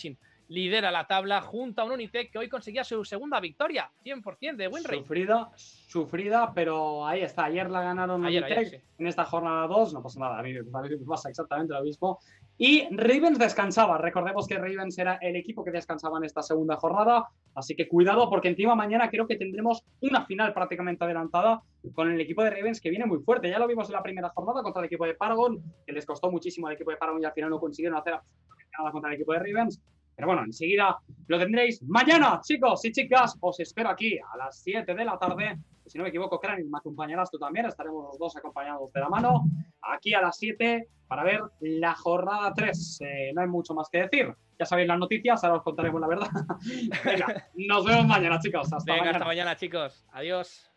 S2: lidera la tabla junto a un Unitec que hoy conseguía su segunda victoria, cien por cien de win rate.
S1: Sufrida, sufrida, pero ahí está. Ayer la ganaron
S2: Ayer,
S1: Unitec
S2: ayer, sí.
S1: en esta jornada dos. No pasa nada, a mí, a mí me pasa exactamente lo mismo. Y Ravens descansaba. Recordemos que Ravens era el equipo que descansaba en esta segunda jornada. Así que cuidado, porque encima mañana creo que tendremos una final prácticamente adelantada con el equipo de Ravens, que viene muy fuerte. Ya lo vimos en la primera jornada contra el equipo de Paragon, que les costó muchísimo al equipo de Paragon y al final no consiguieron hacer nada contra el equipo de Ravens. Pero bueno, enseguida lo tendréis mañana, chicos y chicas. Os espero aquí a las siete de la tarde. Si no me equivoco, Crane, me acompañarás tú también. Estaremos los dos acompañados de la mano aquí a las siete para ver la jornada tres. Eh, no hay mucho más que decir. Ya sabéis las noticias, ahora os contaremos la verdad. Venga, nos vemos mañana, chicos. Hasta
S2: Venga,
S1: mañana.
S2: hasta mañana, chicos. Adiós.